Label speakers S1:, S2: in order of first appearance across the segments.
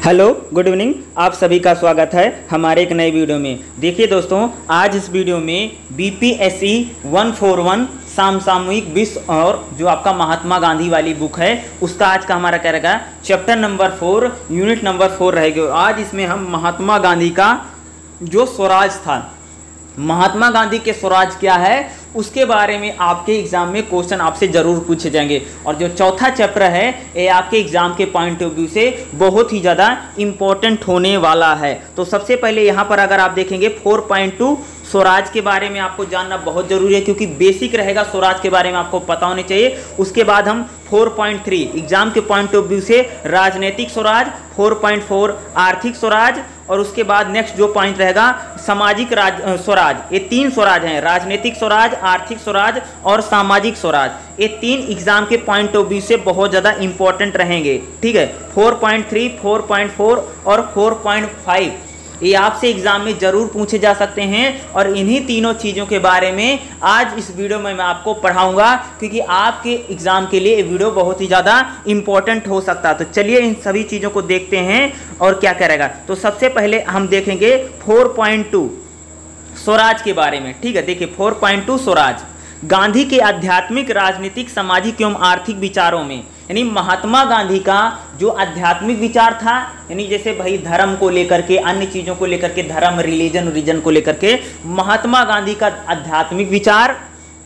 S1: Hello good evening, आप सभी का स्वागत है हमारे एक नए वीडियो में। देखिए दोस्तों, आज इस वीडियो में बीपीएससी 141 समसामयिक विश्व और जो आपका महात्मा गांधी वाली बुक है उसका आज का हमारा क्या रहेगा, चैप्टर नंबर 4 यूनिट नंबर 4 रहेगा। आज इसमें हम महात्मा गांधी का जो स्वराज था, महात्मा गांधी के स्वराज क्या है उसके बारे में आपके एग्जाम में क्वेश्चन आपसे जरूर पूछे जाएंगे। और जो चौथा चैप्टर है ये आपके एग्जाम के पॉइंट ऑफ व्यू से बहुत ही ज़्यादा इम्पोर्टेंट होने वाला है। तो सबसे पहले यहाँ पर अगर आप देखेंगे 4.2 स्वराज के बारे में आपको जानना बहुत जरूरी है, क्योंकि बेसिक रहेगा स्वराज के बारे में आपको पता होने चाहिए। उसके बाद हम 4.3 एग्जाम के पॉइंट ऑफ व्यू से राजनीतिक स्वराज, 4.4 आर्थिक स्वराज, और उसके बाद नेक्स्ट जो पॉइंट रहेगा सामाजिक स्वराज। ये 3 स्वराज हैं, राजनीतिक स्वराज, आर्थिक स्वराज और सामाजिक स्वराज। ये 3 एग्जाम के पॉइंट ऑफ व्यू से बहुत ज़्यादा इंपॉर्टेंट रहेंगे। ठीक है, 4.3, 4.4 और 4.5 ये आपसे एग्जाम में जरूर पूछे जा सकते हैं। और इन्हीं तीनों चीज़ों के बारे में आज इस वीडियो में मैं आपको पढ़ाऊंगा, क्योंकि आपके एग्जाम के लिए ये वीडियो बहुत ही ज़्यादा इंपॉर्टेंट हो सकता है। तो चलिए इन सभी चीज़ों को देखते हैं और क्या करेगा। तो सबसे पहले हम देखेंगे 4.2 स्वराज के बारे में। ठीक है, देखिए 4.2 स्वराज, गांधी के आध्यात्मिक, राजनीतिक, सामाजिक एवं आर्थिक विचारों में, यानी महात्मा गांधी का जो आध्यात्मिक विचार था, यानी जैसे भाई धर्म को लेकर के, अन्य चीज़ों को लेकर के, धर्म, रिलीजन को लेकर के महात्मा गांधी का आध्यात्मिक विचार,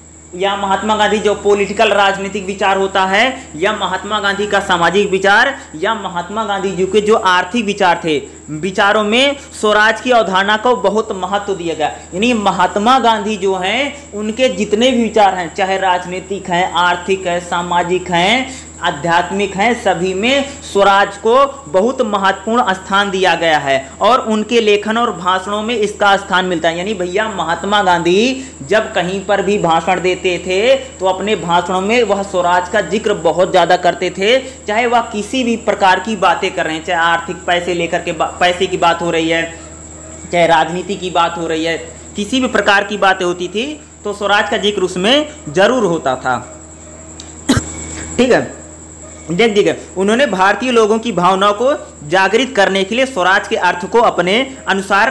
S1: या महात्मा गांधी जो पॉलिटिकल राजनीतिक विचार होता है, या महात्मा गांधी का सामाजिक विचार, या महात्मा गांधी जी के जो आर्थिक विचार थे, विचारों में स्वराज की अवधारणा को बहुत महत्व दिया गया। यानी महात्मा गांधी जो हैं उनके जितने भी विचार हैं, चाहे राजनीतिक हैं, आर्थिक है, सामाजिक हैं, आध्यात्मिक हैं, सभी में स्वराज को बहुत महत्वपूर्ण स्थान दिया गया है और उनके लेखन और भाषणों में इसका स्थान मिलता है। यानी भैया महात्मा गांधी जब कहीं पर भी भाषण देते थे तो अपने भाषणों में वह स्वराज का जिक्र बहुत ज़्यादा करते थे, चाहे वह किसी भी प्रकार की बातें कर रहे हैं, चाहे आर्थिक पैसे लेकर के पैसे की बात हो रही है, चाहे राजनीति की बात हो रही है, किसी भी प्रकार की बातें होती थी तो स्वराज का जिक्र उसमें जरूर होता था। ठीक है, देखिए उन्होंने भारतीय लोगों की भावनाओं को जागृत करने के लिए स्वराज के अर्थ को अपने अनुसार,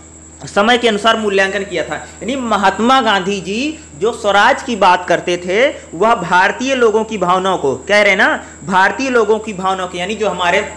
S1: समय के अनुसार मूल्यांकन किया था। यानी महात्मा गांधी जी जो स्वराज की बात करते थे वह भारतीय लोगों की भावनाओं को, कह रहे ना, भारतीय लोगों की भावनाओं की, यानी जो हमारे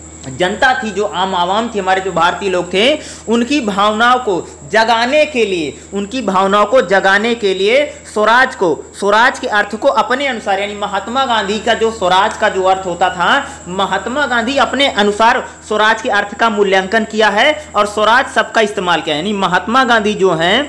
S1: जनता थी, जो आम आवाम थी, हमारे जो भारतीय लोग थे, उनकी भावनाओं को जगाने के लिए, उनकी भावनाओं को जगाने के लिए स्वराज को, स्वराज के अर्थ को अपने अनुसार, यानी महात्मा गांधी का जो स्वराज का जो अर्थ होता था, महात्मा गांधी अपने अनुसार स्वराज के अर्थ का मूल्यांकन किया है और स्वराज शब्द का इस्तेमाल किया। यानी महात्मा गांधी जो हैं,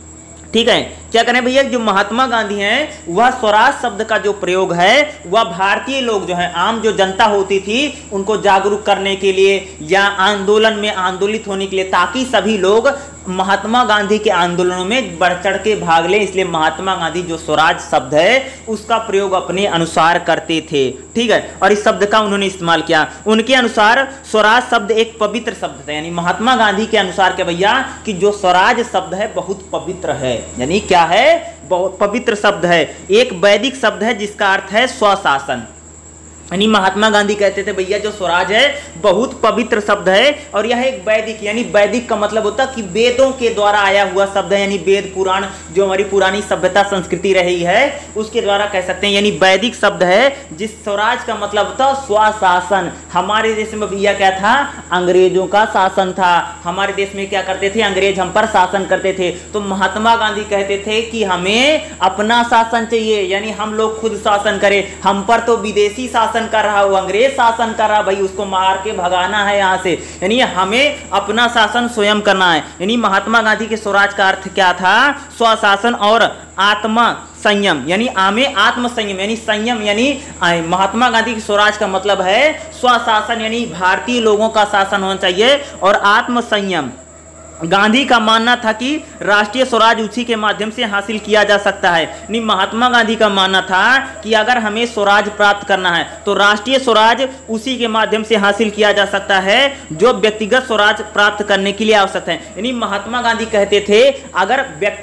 S1: ठीक है, क्या करें भैया, जो महात्मा गांधी हैं वह स्वराज शब्द का जो प्रयोग है वह भारतीय लोग जो हैं, आम जो जनता होती थी उनको जागरूक करने के लिए या आंदोलन में आंदोलित होने के लिए, ताकि सभी लोग महात्मा गांधी के आंदोलनों में बढ़ चढ़ के भाग लें, इसलिए महात्मा गांधी जो स्वराज शब्द है उसका प्रयोग अपने अनुसार करते थे। ठीक है, और इस शब्द का उन्होंने इस्तेमाल किया। उनके अनुसार स्वराज शब्द एक पवित्र शब्द था। यानी महात्मा गांधी के अनुसार क्या भैया, कि जो स्वराज शब्द है बहुत पवित्र है। यानी क्या है, बहुत पवित्र शब्द है, एक वैदिक शब्द है जिसका अर्थ है स्वशासन। यानी महात्मा गांधी कहते थे भैया जो स्वराज है बहुत पवित्र शब्द है और यह एक वैदिक, यानी वैदिक का मतलब होता है कि वेदों के द्वारा आया हुआ शब्द है। यानी वेद पुराण जो हमारी पुरानी सभ्यता संस्कृति रही है उसके द्वारा कह सकते हैं, यानी वैदिक शब्द है। जिस स्वराज का मतलब होता है स्वशासन। हमारे देश में भैया क्या था, अंग्रेजों का शासन था। हमारे देश में क्या करते थे, अंग्रेज हम पर शासन करते थे। तो महात्मा गांधी कहते थे कि हमें अपना शासन चाहिए, यानी हम लोग खुद शासन करें। हम पर तो विदेशी शासन कर रहा हो, अंग्रेज शासन कर रहा, भाई उसको मार के भगाना है यहाँ से। यानी हमें अपना शासन स्वयं करना है। यानी महात्मा गांधी के स्वराज का अर्थ क्या था, स्वशासन और आत्मा संयम, यानी आत्म संयम, यानी संयम, यानी महात्मा गांधी के स्वराज का मतलब है स्वशासन, यानी भारतीय लोगों का शासन होना चाहिए, और आत्म संयम। गांधी का मानना था कि राष्ट्रीय स्वराज उसी के माध्यम से हासिल किया जा सकता है। यानी महात्मा गांधी का मानना था कि अगर हमें स्वराज प्राप्त करना है तो राष्ट्रीय स्वराज उसी के माध्यम से हासिल किया जा सकता है जो व्यक्तिगत स्वराज प्राप्त करने के लिए आवश्यक है। यानी महात्मा गांधी कहते थे अगर व्यक्ति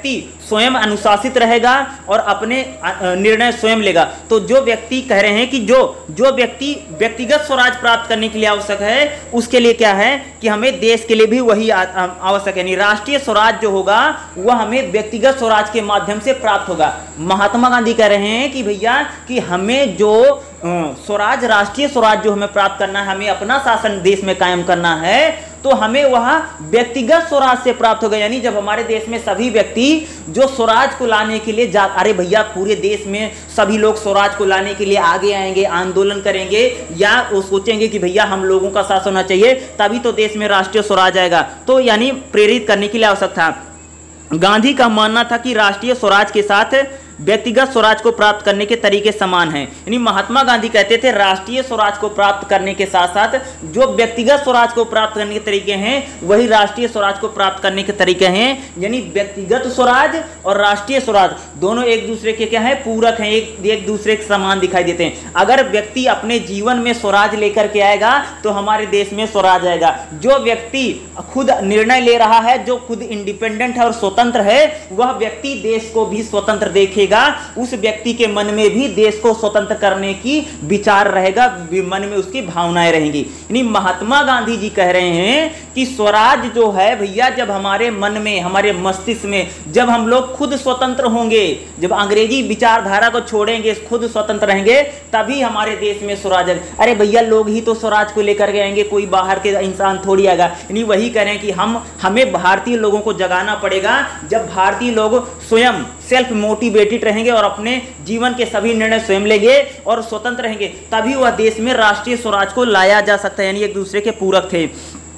S1: स्वयं अनुशासित रहेगा और अपने निर्णय स्वयं लेगा। तो जो व्यक्ति कह रहे हैं कि जो व्यक्ति व्यक्तिगत स्वराज प्राप्त करने के लिए आवश्यक है, उसके लिए क्या है कि हमें देश के लिए भी वही आवश्यक है। नहीं, राष्ट्रीय स्वराज जो होगा वह हमें व्यक्तिगत स्वराज के माध्यम से प्राप्त होगा। महात्मा गांधी कह रहे हैं कि भैया कि हमें जो स्वराज, राष्ट्रीय स्वराज जो हमें प्राप्त करना है, हमें अपना शासन देश में कायम करना है, तो हमें वह व्यक्तिगत स्वराज से प्राप्त होगा। यानी जब हमारे देश में सभी व्यक्ति जो स्वराज को लाने के लिए अरे भैया पूरे देश में सभी लोग स्वराज को लाने के लिए आगे आएंगे, आंदोलन करेंगे, या वो सोचेंगे कि भैया हम लोगों का शासन होना चाहिए, तभी तो देश में राष्ट्रीय स्वराज आएगा। तो यानी प्रेरित करने के लिए आवश्यक था। गांधी का मानना था कि राष्ट्रीय स्वराज के साथ व्यक्तिगत स्वराज को प्राप्त करने के तरीके समान हैं। यानी महात्मा गांधी कहते थे राष्ट्रीय स्वराज को प्राप्त करने के साथ साथ जो व्यक्तिगत स्वराज को प्राप्त करने के तरीके हैं वही राष्ट्रीय स्वराज को प्राप्त करने के तरीके हैं। यानी व्यक्तिगत स्वराज और राष्ट्रीय स्वराज दोनों एक दूसरे के क्या है, पूरक हैं, एक दूसरे के समान दिखाई देते हैं। अगर व्यक्ति अपने जीवन में स्वराज लेकर के आएगा तो हमारे देश में स्वराज आएगा। जो व्यक्ति खुद निर्णय ले रहा है, जो खुद इंडिपेंडेंट है और स्वतंत्र है, वह व्यक्ति देश को भी स्वतंत्र देखेगा, उस व्यक्ति के मन में भी देश को स्वतंत्र करने की विचार रहेगा, मन में उसकी भावनाएं रहेंगी। यानी महात्मा गांधी जी कह रहे हैं कि स्वराज जो है भैया, जब हमारे मन में, हमारे मस्तिष्क में, जब हम लोग खुद स्वतंत्र होंगे, जब अंग्रेजी विचारधारा को छोड़ेंगे, खुद स्वतंत्र रहेंगे, तभी हमारे देश में स्वराज। अरे भैया लोग ही तो स्वराज को लेकर के आएंगे, कोई बाहर के इंसान थोड़ी आएगा। यानी वही कह रहे हैं कि हमें भारतीय लोगों को जगाना पड़ेगा। जब भारतीय लोग स्वयं सेल्फ मोटिवेटेड रहेंगे और अपने जीवन के सभी निर्णय स्वयं लेंगे और स्वतंत्र रहेंगे, तभी वह देश में राष्ट्रीय स्वराज को लाया जा सकता है। यानी एक दूसरे के पूरक थे।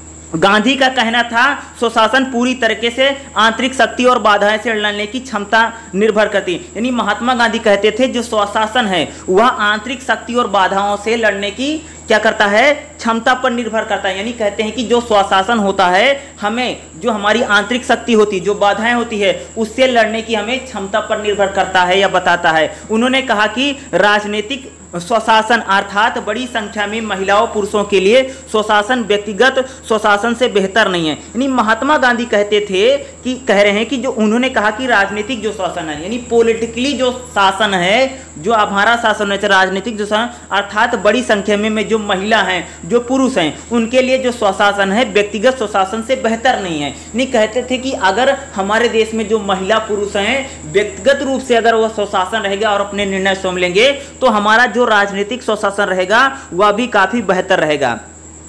S1: गांधी का कहना था स्वशासन पूरी तरीके से आंतरिक शक्ति और बाधाएं से लड़ने की क्षमता निर्भर करती है। यानी महात्मा गांधी कहते थे जो स्वशासन है वह आंतरिक शक्ति और बाधाओं से लड़ने की क्या करता है, क्षमता पर निर्भर करता है। यानी कहते हैं कि जो स्वशासन होता है, हमें जो हमारी आंतरिक शक्ति होती है, जो बाधाएं होती है, उससे लड़ने की हमें क्षमता पर निर्भर करता है या बताता है। उन्होंने कहा कि राजनीतिक स्वशासन अर्थात बड़ी संख्या में महिलाओं पुरुषों के लिए स्वशासन व्यक्तिगत स्वशासन से बेहतर नहीं है। यानी महात्मा गांधी कहते थे कि कह रहे हैं कि जो उन्होंने कहा कि राजनीतिक जो शासन है, यानी पॉलिटिकली जो शासन है, जो हमारा शासन है, राजनीतिक जो शासन अर्थात बड़ी संख्या में जो महिला हैं, जो पुरुष हैं, उनके लिए जो स्वशासन है व्यक्तिगत स्वशासन से बेहतर नहीं है। नहीं, कहते थे कि अगर हमारे देश में जो महिला पुरुष हैं व्यक्तिगत रूप से अगर वह स्वशासन रहेगा और अपने निर्णय स्वयं लेंगे, तो हमारा जो राजनीतिक स्वशासन रहेगा वह भी काफी बेहतर रहेगा।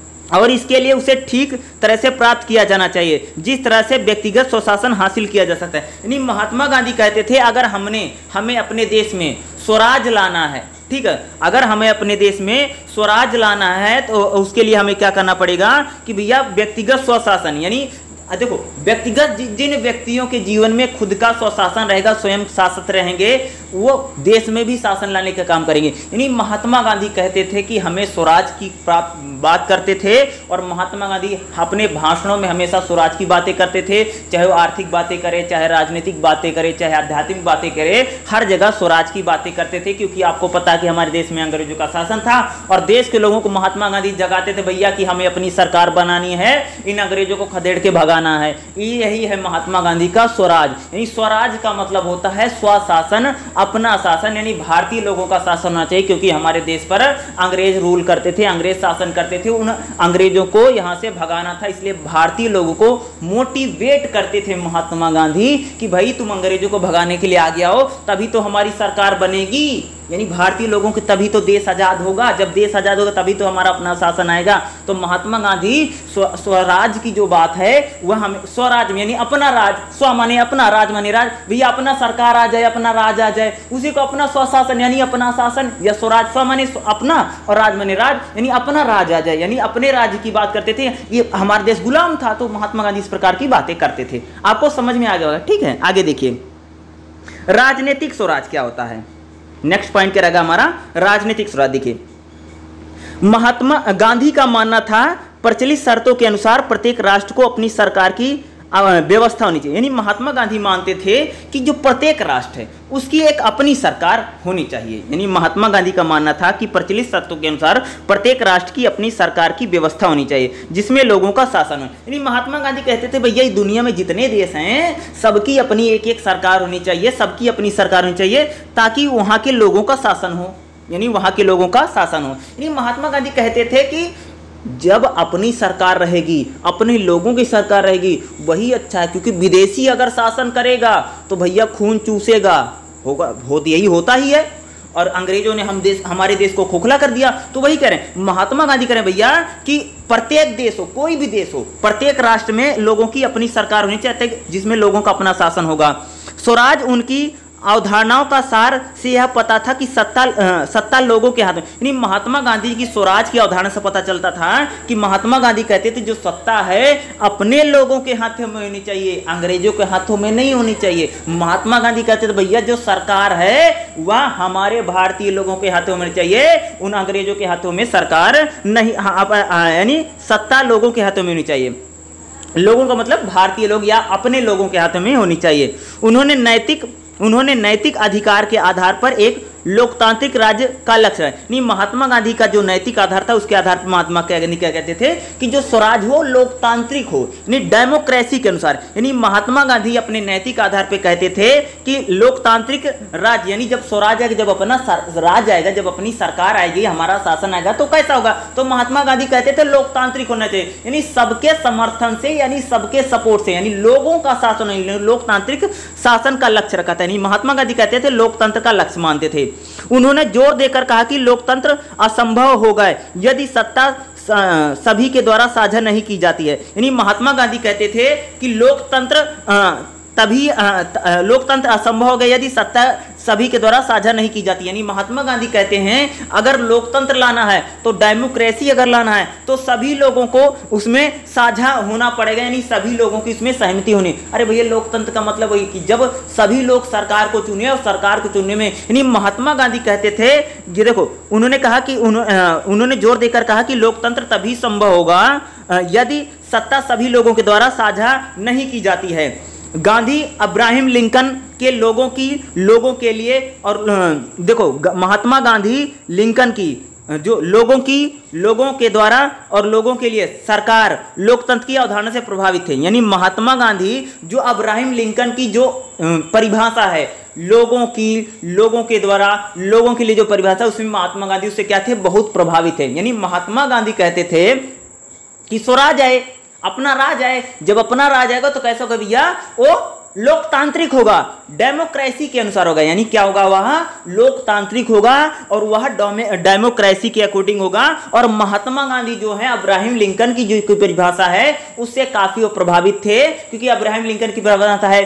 S1: और इसके लिए उसे ठीक तरह से प्राप्त किया जाना चाहिए, जिस तरह से व्यक्तिगत स्वशासन हासिल किया जा सकता है। यानी महात्मा गांधी कहते थे अगर हमें अपने देश में स्वराज लाना है, ठीक है, अगर हमें अपने देश में स्वराज लाना है तो उसके लिए हमें क्या करना पड़ेगा कि भैया व्यक्तिगत स्वशासन, यानी देखो व्यक्तिगत जिन व्यक्तियों के जीवन में खुद का स्वशासन रहेगा, स्वयं शासित रहेंगे, वो देश में भी शासन लाने का काम करेंगे। यानी महात्मा गांधी कहते थे कि हमें स्वराज की बात करते थे, और महात्मा गांधी अपने भाषणों में हमेशा स्वराज की बातें करते थे, चाहे वो आर्थिक बातें करे, चाहे राजनीतिक बातें करे, चाहे आध्यात्मिक बातें करे, हर जगह स्वराज की बातें करते थे। क्योंकि आपको पता है कि हमारे देश में अंग्रेजों का शासन था और देश के लोगों को महात्मा गांधी जगाते थे भैया कि हमें अपनी सरकार बनानी है, इन अंग्रेजों को खदेड़ के भगाना है। यही है महात्मा गांधी का स्वराज। यानी स्वराज का मतलब होता है स्वशासन, अपना शासन, यानी भारतीय लोगों का शासन होना चाहिए। क्योंकि हमारे देश पर अंग्रेज रूल करते थे, अंग्रेज शासन करते थे, उन अंग्रेजों को यहां से भगाना था, इसलिए भारतीय लोगों को मोटिवेट करते थे महात्मा गांधी कि भाई तुम अंग्रेजों को भगाने के लिए आगे आओ, तभी तो हमारी सरकार बनेगी। यानी भारतीय लोगों के तभी तो देश आजाद होगा, जब देश आजाद होगा तभी तो हमारा अपना शासन आएगा। तो महात्मा गांधी स्वराज की जो बात है वह हमें स्वराज में, यानी अपना राज, स्व माने अपना, राज माने राज, भैया अपना सरकार आ जाए, अपना राज आ जाए, उसी को अपना स्वशासन यानी अपना शासन, या स्वराज, स्व माने अपना और राज माने राज, यानी अपना राज आ जाए, यानी अपने राज्य की बात करते थे। ये हमारा देश गुलाम था, तो महात्मा गांधी इस प्रकार की बातें करते थे। आपको समझ में आ गया होगा, ठीक है। आगे देखिए राजनीतिक स्वराज क्या होता है। नेक्स्ट पॉइंट क्या रहेगा हमारा, राजनीतिक स्वराज। देखिए महात्मा गांधी का मानना था प्रचलित शर्तों के अनुसार प्रत्येक राष्ट्र को अपनी सरकार की व्यवस्था होनी चाहिए। यानी महात्मा गांधी मानते थे कि जो प्रत्येक राष्ट्र है उसकी एक अपनी सरकार होनी चाहिए। यानी महात्मा गांधी का मानना था कि प्रचलित तत्वों के अनुसार प्रत्येक राष्ट्र की अपनी सरकार की व्यवस्था होनी चाहिए जिसमें लोगों का शासन हो। यानी महात्मा गांधी कहते थे भैया इस दुनिया में जितने देश हैं सबकी अपनी एक एक सरकार होनी चाहिए, सबकी अपनी सरकार होनी चाहिए ताकि वहाँ के लोगों का शासन हो, यानी वहाँ के लोगों का शासन हो। यानी महात्मा गांधी कहते थे कि जब अपनी सरकार रहेगी, अपने लोगों की सरकार रहेगी वही अच्छा है, क्योंकि विदेशी अगर शासन करेगा तो भैया खून चूसेगा, यही होता ही है। और अंग्रेजों ने हमारे देश को खोखला कर दिया। तो वही कह रहे हैं महात्मा गांधी कह रहे हैं भैया कि प्रत्येक देश हो, कोई भी देश हो, प्रत्येक राष्ट्र में लोगों की अपनी सरकार होनी चाहिए जिसमें लोगों का अपना शासन होगा। स्वराज उनकी अवधारणाओं का सार से यह पता था कि सत्ता लोगों के हाथ में। यानी महात्मा गांधी की स्वराज की अवधारणा से पता चलता था कि महात्मा गांधी कहते थे जो सत्ता है अपने लोगों के हाथों में होनी चाहिए, अंग्रेजों के हाथों में नहीं होनी चाहिए। महात्मा गांधी कहते थे भैया जो सरकार है वह हमारे भारतीय लोगों के हाथों में होनी चाहिए, उन अंग्रेजों के हाथों में सरकार नहीं, यानी सत्ता लोगों के हाथों में होनी चाहिए। लोगों का मतलब भारतीय लोग या अपने लोगों के हाथों में होनी चाहिए। उन्होंने नैतिक अधिकार के आधार पर एक लोकतांत्रिक राज्य का लक्ष्य है। नहीं, महात्मा गांधी का जो नैतिक आधार था उसके आधार पर महात्मा गांधी क्या कहते थे कि जो स्वराज हो लोकतांत्रिक हो, यानी डेमोक्रेसी के अनुसार। यानी महात्मा गांधी अपने नैतिक आधार पर कहते थे कि लोकतांत्रिक राज्य, यानी जब स्वराज आएगा, जब अपना राज आएगा, जब अपनी सरकार आएगी, हमारा शासन आएगा तो कैसा होगा, तो महात्मा गांधी कहते थे लोकतांत्रिक होना चाहिए, यानी सबके समर्थन से, यानी सबके सपोर्ट से, यानी लोगों का शासन, लोकतांत्रिक शासन का लक्ष्य रखा था। महात्मा गांधी कहते थे लोकतंत्र का लक्ष्य मानते थे। उन्होंने जोर देकर कहा कि लोकतंत्र असंभव होगा यदि सत्ता सभी के द्वारा साझा नहीं की जाती है। यानी महात्मा गांधी कहते थे कि लोकतंत्र असंभव हो गया यदि सत्ता सभी के द्वारा साझा नहीं की जाती। यानी महात्मा गांधी कहते हैं अगर लोकतंत्र लाना है तो डेमोक्रेसी अगर लाना है तो सभी लोगों को उसमें साझा होना पड़ेगा, यानी सभी लोगों की इसमें सहमति होनी। अरे भैया लोकतंत्र का मतलब वही कि जब सभी लोग सरकार को चुने, और सरकार को चुनने में, यानी महात्मा गांधी कहते थे ये देखो, उन्होंने कहा कि उन्होंने जोर देकर कहा कि लोकतंत्र तभी संभव होगा यदि सत्ता सभी लोगों के द्वारा साझा नहीं की जाती है। गांधी अब्राहम लिंकन के लोगों के लिए, और देखो महात्मा गांधी लिंकन की जो लोगों के द्वारा और लोगों के लिए सरकार लोकतंत्र की अवधारणा से प्रभावित थे। यानी महात्मा गांधी जो अब्राहम लिंकन की जो परिभाषा है लोगों के द्वारा लोगों के लिए जो परिभाषा, उसमें महात्मा गांधी उससे क्या थे, बहुत प्रभावित थे। यानी महात्मा गांधी कहते थे कि स्वराज आए, अपना राज आए, जब अपना राज आएगा तो कैसा होगा भैया, वो लोकतांत्रिक होगा, डेमोक्रेसी के अनुसार होगा। यानी क्या होगा, वह लोकतांत्रिक होगा और वह डेमोक्रेसी के अकॉर्डिंग होगा। और महात्मा गांधी जो है अब्राहम लिंकन की जो परिभाषा है उससे काफी प्रभावित थे, क्योंकि अब्राहम लिंकन की परिभाषा है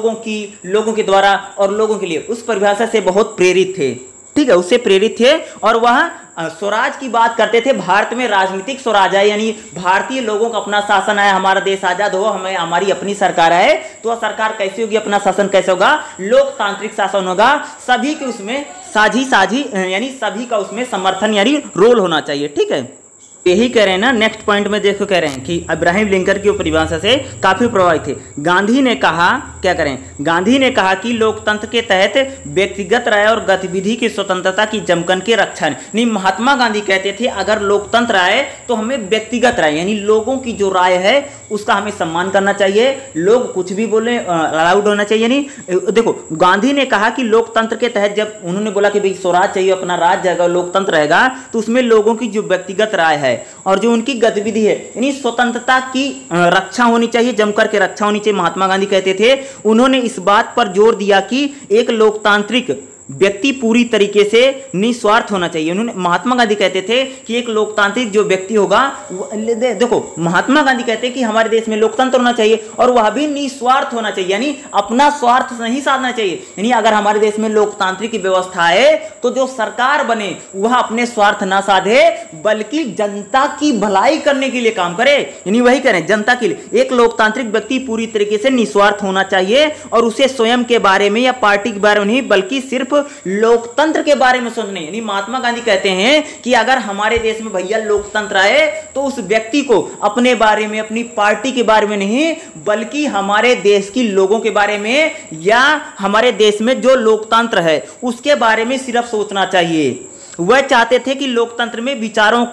S1: लोगों के द्वारा और लोगों के लिए, उस परिभाषा से बहुत प्रेरित थे। ठीक है, उससे प्रेरित थे। और वह स्वराज की बात करते थे, भारत में राजनीतिक स्वराज है, यानी भारतीय लोगों का अपना शासन है, हमारा देश आजाद हो, हमें हमारी अपनी सरकार है, तो वह सरकार कैसी होगी, अपना शासन कैसे होगा, लोकतांत्रिक शासन होगा, सभी के उसमें साझी यानी सभी का उसमें समर्थन यानी रोल होना चाहिए। ठीक है, यही कह रहे हैं ना। नेक्स्ट पॉइंट में देखो कह रहे हैं कि अब्राहम लिंकन की परिभाषा से काफी प्रभावित थे। गांधी ने कहा, क्या करें, गांधी ने कहा कि लोकतंत्र के तहत व्यक्तिगत राय और गतिविधि की स्वतंत्रता की जमकर के रक्षा नहीं। महात्मा गांधी कहते थे अगर लोकतंत्र आए तो हमें व्यक्तिगत राय, यानी लोगों की जो राय है उसका हमें सम्मान करना चाहिए, लोग कुछ भी बोले अलाउड होना चाहिए। नहीं, देखो गांधी ने कहा कि लोकतंत्र के तहत, जब उन्होंने बोला कि भाई स्वराज चाहिए, अपना राज जाएगा, लोकतंत्र रहेगा, तो उसमें लोगों की जो व्यक्तिगत राय है और जो उनकी गतिविधि है, यानी स्वतंत्रता की रक्षा होनी चाहिए, जमकर के रक्षा होनी चाहिए, महात्मा गांधी कहते थे। उन्होंने इस बात पर जोर दिया कि एक लोकतांत्रिक व्यक्ति पूरी तरीके से निस्वार्थ होना चाहिए। उन्होंने, महात्मा गांधी कहते थे कि एक लोकतांत्रिक जो व्यक्ति होगा, देखो महात्मा गांधी कहते हैं कि हमारे देश में लोकतंत्र होना चाहिए और वह भी निस्वार्थ होना चाहिए, यानी अपना स्वार्थ नहीं साधना चाहिए। यानी अगर हमारे देश में लोकतांत्रिक व्यवस्था है तो जो सरकार बने वह अपने स्वार्थ ना साधे बल्कि जनता की भलाई करने के लिए काम करे, यानी वही करें जनता के लिए। एक लोकतांत्रिक व्यक्ति पूरी तरीके से निस्वार्थ होना चाहिए और उसे स्वयं के बारे में या पार्टी के बारे में नहीं बल्कि सिर्फ लोकतंत्र के बारे में सोचने। यानी महात्मा गांधी कहते हैं कि अगर हमारे देश में भैया लोकतंत्र आए तो उस व्यक्ति को अपने बारे में, अपनी पार्टी के बारे में नहीं, बल्कि हमारे देश की लोगों के बारे में या हमारे देश में जो लोकतंत्र है उसके बारे में सिर्फ सोचना चाहिए। वह चाहते थे कि लोकतंत्र में विचारों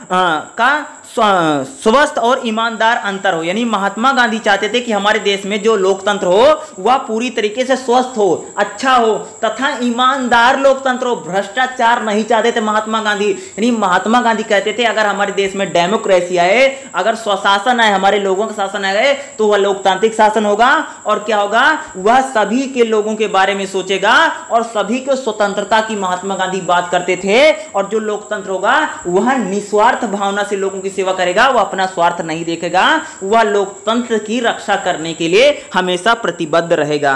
S1: का स्वस्थ और ईमानदार अंतर हो। यानी महात्मा गांधी चाहते थे कि हमारे देश में जो लोकतंत्र हो वह पूरी तरीके से स्वस्थ हो, अच्छा हो तथा ईमानदार लोकतंत्र हो। भ्रष्टाचार नहीं चाहते थे महात्मा गांधी। यानी महात्मा गांधी कहते थे अगर हमारे देश में डेमोक्रेसी आए, अगर स्वशासन आए, हमारे लोगों का शासन आए तो वह लोकतांत्रिक शासन होगा। और क्या होगा, वह सभी के लोगों के बारे में सोचेगा और सभी को स्वतंत्रता की महात्मा गांधी बात करते थे। और जो लोकतंत्र होगा वह निस्वार्थ भावना से लोगों की सेवा करेगा, वह अपना स्वार्थ नहीं देखेगा, वह लोकतंत्र की रक्षा करने के लिए हमेशा प्रतिबद्ध रहेगा।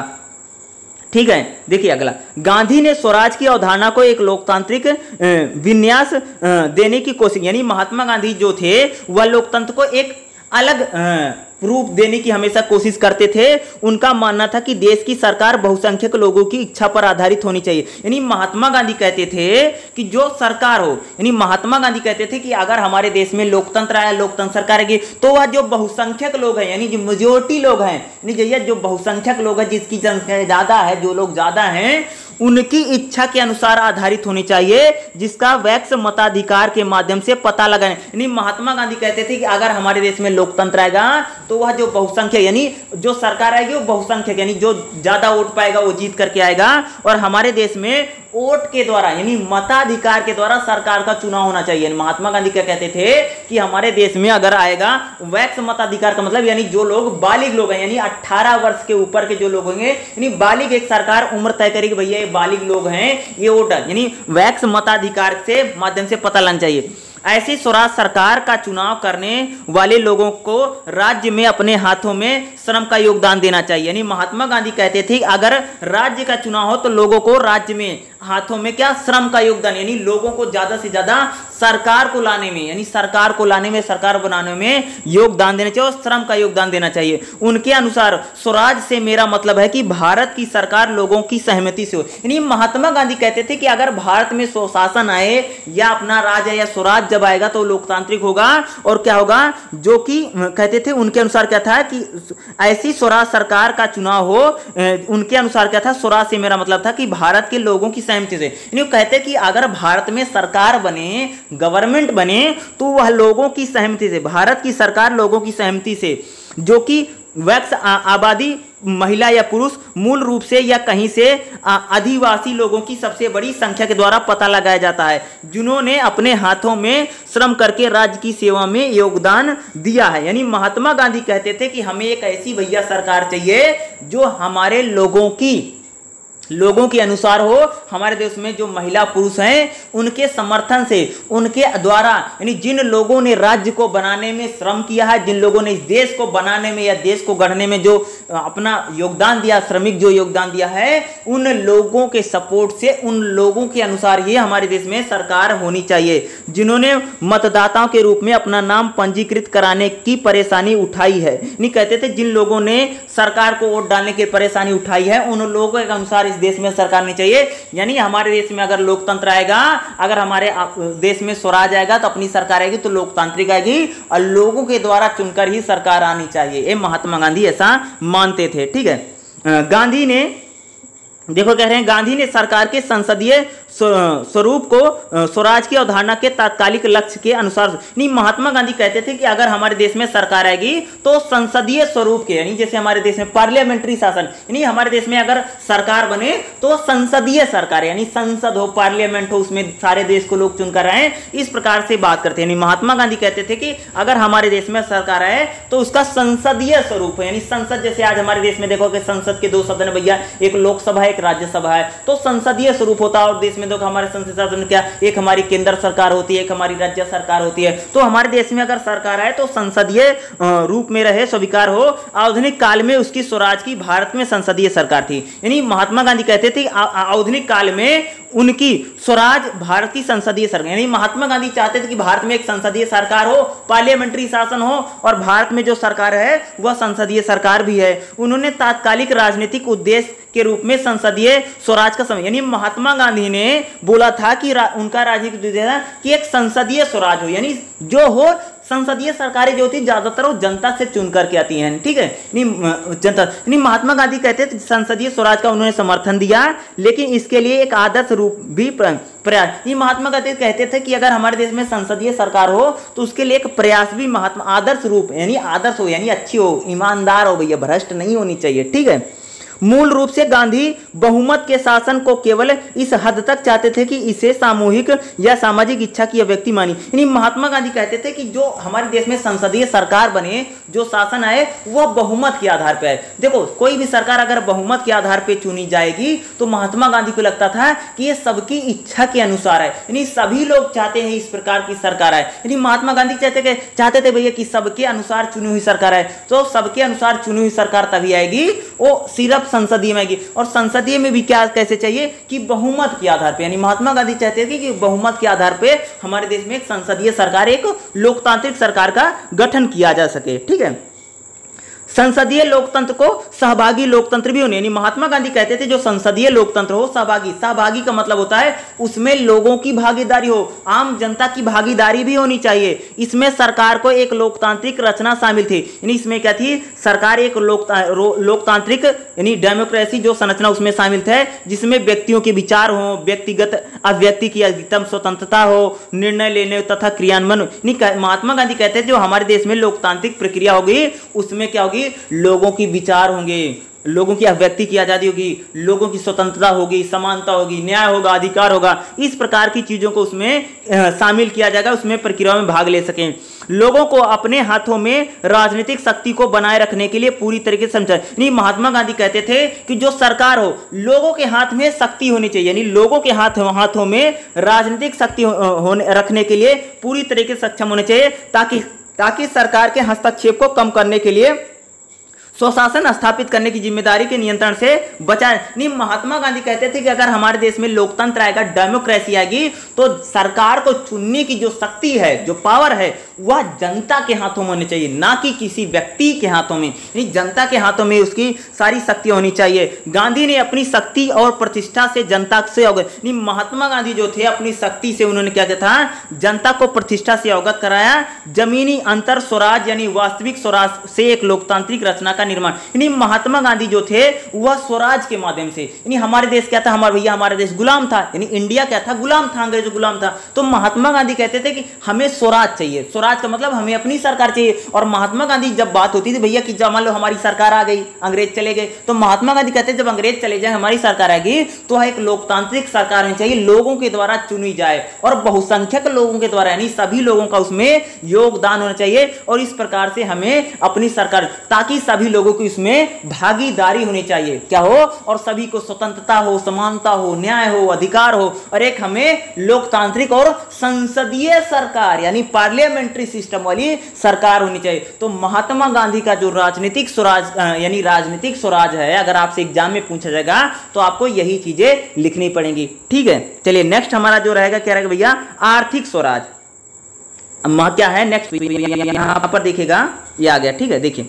S1: ठीक है, देखिए अगला, गांधी ने स्वराज की अवधारणा को एक लोकतांत्रिक विन्यास देने की कोशिश। यानी महात्मा गांधी जो थे वह लोकतंत्र को एक अलग रूप देने की हमेशा कोशिश करते थे। उनका मानना था कि देश की सरकार बहुसंख्यक लोगों की इच्छा पर आधारित होनी चाहिए। यानी महात्मा गांधी कहते थे कि जो सरकार हो, यानी महात्मा गांधी कहते थे कि अगर हमारे देश में लोकतंत्र आया, लोकतंत्र सरकार आएगी तो वह जो बहुसंख्यक लोग हैं, यानी जो मेजोरिटी लोग हैं, यानी जैसे जो बहुसंख्यक लोग हैं, जिसकी जनसंख्या ज्यादा है, जो लोग ज्यादा हैं, उनकी इच्छा के अनुसार आधारित होनी चाहिए, जिसका वैक्स मताधिकार के माध्यम से पता लगाएं। यानी महात्मा गांधी कहते थे कि अगर हमारे देश में लोकतंत्र आएगा तो वह जो बहुसंख्यक, यानी जो सरकार आएगी वो बहुसंख्यक, यानी जो ज्यादा वोट पाएगा वो जीत करके आएगा। और हमारे देश में वोट के द्वारा, यानी मताधिकार के द्वारा सरकार का चुनाव होना चाहिए। महात्मा गांधी क्या कहते थे कि हमारे देश में अगर आएगा वैक्स मताधिकार का मतलब, यानी जो लोग बालिग लोग हैं, यानी 18 वर्ष के ऊपर के जो लोग होंगे, यानी बालिग, एक सरकार उम्र तय करेगी भैया ये बालिग लोग हैं, ये वोटर, यानी वैक्स मताधिकार से माध्यम से पता लगना चाहिए। ऐसी स्वराज सरकार का चुनाव करने वाले लोगों को राज्य में अपने हाथों में श्रम का योगदान देना चाहिए। यानी महात्मा गांधी कहते थे अगर राज्य का चुनाव हो तो लोगों को राज्य में हाथों में क्या, श्रम का योगदान, यानी लोगों को ज्यादा से ज्यादा सरकार को लाने में, यानी सरकार को लाने में, सरकार बनाने में योगदान देना चाहिए और श्रम का योगदान देना चाहिए। उनके अनुसार स्वराज से मेरा मतलब है कि भारत की सरकार लोगों की सहमति से हो। यानी महात्मा गांधी कहते थे कि अगर भारत में स्वशासन आए या अपना राज या स्वराज जब आएगा तो लोकतांत्रिक होगा। और क्या होगा, जो कि कहते थे उनके अनुसार क्या था कि ऐसी स्वराज सरकार का चुनाव हो। उनके अनुसार क्या था, स्वराज से मेरा मतलब था कि भारत के लोगों की सहमति से। यानी कहते कि अगर भारत में सरकार बने, गवर्नमेंट बने तो वह लोगों की सहमति से, भारत की सरकार लोगों की सहमति से, जो कि वैक्स आबादी, महिला या पुरुष, मूल रूप से या कहीं से आदिवासी लोगों की सबसे बड़ी संख्या के द्वारा पता लगाया जाता है, जिन्होंने अपने हाथों में श्रम करके राज्य की सेवा में योगदान दिया है। यानी महात्मा गांधी कहते थे कि हमें एक ऐसी भैया सरकार चाहिए जो हमारे लोगों के अनुसार हो। हमारे देश में जो महिला पुरुष हैं उनके समर्थन से, उनके द्वारा, यानी जिन लोगों ने राज्य को बनाने में श्रम किया है, जिन लोगों ने इस देश को बनाने में या देश को गढ़ने में जो अपना योगदान दिया, श्रमिक जो योगदान दिया है, उन लोगों के सपोर्ट से, उन लोगों के अनुसार ही हमारे देश में सरकार होनी चाहिए, जिन्होंने मतदाताओं के रूप में अपना नाम पंजीकृत कराने की परेशानी उठाई है। नहीं कहते थे जिन लोगों ने सरकार को वोट डालने की परेशानी उठाई है, उन लोगों के अनुसार इस देश में सरकार नहीं चाहिए। यानी हमारे देश में अगर लोकतंत्र आएगा, अगर हमारे देश में स्वराज आएगा तो अपनी सरकार आएगी तो लोकतांत्रिक आएगी और लोगों के द्वारा चुनकर ही सरकार आनी चाहिए। ये महात्मा गांधी ऐसा मानते थे। ठीक है, गांधी ने, देखो कह रहे हैं, गांधी ने सरकार के संसदीय स्वरूप को स्वराज की अवधारणा के तात्कालिक लक्ष्य के अनुसार, नहीं महात्मा गांधी कहते थे कि अगर हमारे देश में सरकार आएगी तो संसदीय स्वरूप के, यानी जैसे हमारे देश में पार्लियामेंट्री शासन, यानी हमारे देश में अगर सरकार बने तो संसदीय सरकार, यानी संसद हो, पार्लियामेंट हो, उसमें सारे देश को लोग चुनकर आए, इस प्रकार से बात करते हैं। यानी महात्मा गांधी कहते थे कि अगर हमारे देश में सरकार आए तो उसका संसदीय स्वरूप है, यानी संसद, जैसे आज हमारे देश में देखो कि संसद के दो शब्द है भैया, एक लोकसभा एक राज्यसभा है, तो संसदीय स्वरूप होता है। और देश में देखो हमारे संसद शासन क्या, एक हमारी केंद्र सरकार होती है, एक हमारी राज्य सरकार होती है। तो हमारे देश में अगर सरकार आए तो संसदीय रूप में रहे, स्वीकार हो। आधुनिक काल में उसकी स्वराज की भारत में संसदीय सरकार थी। यानी महात्मा गांधी कहते थे आधुनिक काल में उनकी स्वराज भारत की संसदीय सरकार, यानी महात्मा गांधी चाहते थे कि भारत में एक संसदीय सरकार हो, पार्लियामेंट्री शासन हो, और भारत में जो सरकार है वह संसदीय सरकार भी है। उन्होंने तात्कालिक राजनीतिक उद्देश्य के रूप में संसदीय स्वराज का समय, यानी महात्मा गांधी ने बोला था कि उनका राजनीतिक उद्देश्य था कि एक संसदीय स्वराज हो, यानी जो हो संसदीय सरकारें जो होती ज्यादातर वो जनता से चुन करके आती हैं, ठीक है, जनता। यानी महात्मा गांधी कहते थे संसदीय स्वराज का उन्होंने समर्थन दिया, लेकिन इसके लिए एक आदर्श रूप भी प्रयास। ये महात्मा गांधी कहते थे कि अगर हमारे देश में संसदीय सरकार हो तो उसके लिए एक प्रयास भी महात्मा, आदर्श रूप यानी आदर्श हो, यानी अच्छी हो, ईमानदार हो, भैया भ्रष्ट नहीं होनी चाहिए, ठीक है। मूल रूप से गांधी बहुमत के शासन को केवल इस हद तक चाहते थे कि इसे सामूहिक या सामाजिक इच्छा की अभिव्यक्ति मानी। यानी महात्मा गांधी कहते थे कि जो हमारे देश में संसदीय सरकार बने, जो शासन आए वह बहुमत के आधार पर है। देखो कोई भी सरकार अगर बहुमत के आधार पर चुनी जाएगी तो महात्मा गांधी को लगता था कि ये सबकी इच्छा के अनुसार है, यानी सभी लोग चाहते हैं इस प्रकार की सरकार आए। यानी महात्मा गांधी चाहते थे भैया कि सबके अनुसार चुनी हुई सरकार आए, तो सबके अनुसार चुनी हुई सरकार तभी आएगी वो सिर्फ संसदीय में आएगी। और संसदीय में भी क्या कैसे चाहिए कि बहुमत के आधार पे, यानी महात्मा गांधी चाहते थे कि बहुमत के आधार पे हमारे देश में एक संसदीय सरकार, एक लोकतांत्रिक सरकार का गठन किया जा सके, ठीक है। संसदीय लोकतंत्र को सहभागी लोकतंत्र भी होने, यानी महात्मा गांधी कहते थे जो संसदीय लोकतंत्र हो सहभागी, सहभागी का मतलब होता है उसमें लोगों की भागीदारी हो, आम जनता की भागीदारी भी होनी चाहिए। इसमें सरकार को एक लोकतांत्रिक रचना शामिल थी, यानी इसमें क्या थी, सरकार एक लोकतांत्रिक यानी डेमोक्रेसी जो संरचना उसमें शामिल थे, जिसमें व्यक्तियों के विचार हो, व्यक्तिगत अभिव्यक्ति की अधिकतम स्वतंत्रता हो, निर्णय लेने तथा क्रियान्वयन। महात्मा गांधी कहते थे जो हमारे देश में लोकतांत्रिक प्रक्रिया होगी उसमें क्या होगी, लोगों की विचार होंगे, लोगों की अभिव्यक्ति की आजादी होगी, लोगों की स्वतंत्रता होगी, समानता होगी, न्याय होगा, अधिकार होगा, इस प्रकार की चीजों को उसमें शामिल किया जाएगा, उसमें प्रक्रिया में भाग ले सकें। लोगों को अपने हाथों में राजनीतिक शक्ति को बनाए रखने के लिए पूरी तरीके से समझा। नहीं, महात्मा गांधी कहते थे कि जो सरकार हो लोगों के हाथ में शक्ति होनी चाहिए, यानी लोगों के हाथों में राजनीतिक शक्ति रखने के लिए पूरी तरीके से सक्षम होने चाहिए, ताकि सरकार के हस्तक्षेप को कम करने के लिए स्वशासन स्थापित करने की जिम्मेदारी के नियंत्रण से बचाए। नहीं, महात्मा गांधी कहते थे कि अगर हमारे देश में लोकतंत्र आएगा, डेमोक्रेसी आएगी, तो सरकार को चुनने की जो शक्ति है, जो पावर है, वह जनता के हाथों में होनी चाहिए, ना कि किसी व्यक्ति के हाथों में। नहीं, जनता के हाथों में उसकी सारी शक्ति होनी चाहिए। गांधी ने अपनी शक्ति और प्रतिष्ठा से जनता से अवगत, नहीं, महात्मा गांधी जो थे अपनी शक्ति से उन्होंने क्या किया था, जनता को प्रतिष्ठा से अवगत कराया। जमीनी अंतर स्वराज यानी वास्तविक स्वराज से एक लोकतांत्रिक रचना निर्माण, यानी महात्मा गांधी जो थे वह स्वराज के माध्यम से, यानी हमारे देश क्या था, हमारा देश गुलाम था, यानी इंडिया क्या था, गुलाम था, अंग्रेजों गुलाम था। तो महात्मा गांधी कहते थे कि हमें स्वराज चाहिए, स्वराज का मतलब हमें अपनी सरकार चाहिए। और महात्मा गांधी जब बात होती थी भैया कि जब मान लो हमारी सरकार आ गई, अंग्रेज चले गए, तो महात्मा गांधी कहते जब अंग्रेज चले जाए हमारी सरकार आएगी तो एक लोकतांत्रिक सरकार होनी चाहिए, लोगों के द्वारा चुनी जाए और बहुसंख्यक लोगों के द्वारा, यानी सभी लोगों का उसमें योगदान होना चाहिए। और इस प्रकार से हमें अपनी सरकार, ताकि सभी लोगों की इसमें भागीदारी होनी चाहिए, क्या हो, और सभी को स्वतंत्रता हो, समानता हो, न्याय हो, अधिकार हो, और एक हमें लोकतांत्रिक और संसदीय सरकार यानी पार्लियामेंट्री सिस्टम वाली सरकार होनी चाहिए। तो महात्मा गांधी का जो राजनीतिक स्वराज यानी राजनीतिक स्वराज है, अगर आपसे एग्जाम में पूछा जाएगा तो आपको यही चीजें लिखनी पड़ेंगी, ठीक है। चलिए नेक्स्ट हमारा जो रहेगा क्या रहेगा भैया, आर्थिक स्वराज। क्या है नेक्स्ट, यहां पर देखिएगा ये आ गया, ठीक है। देखिए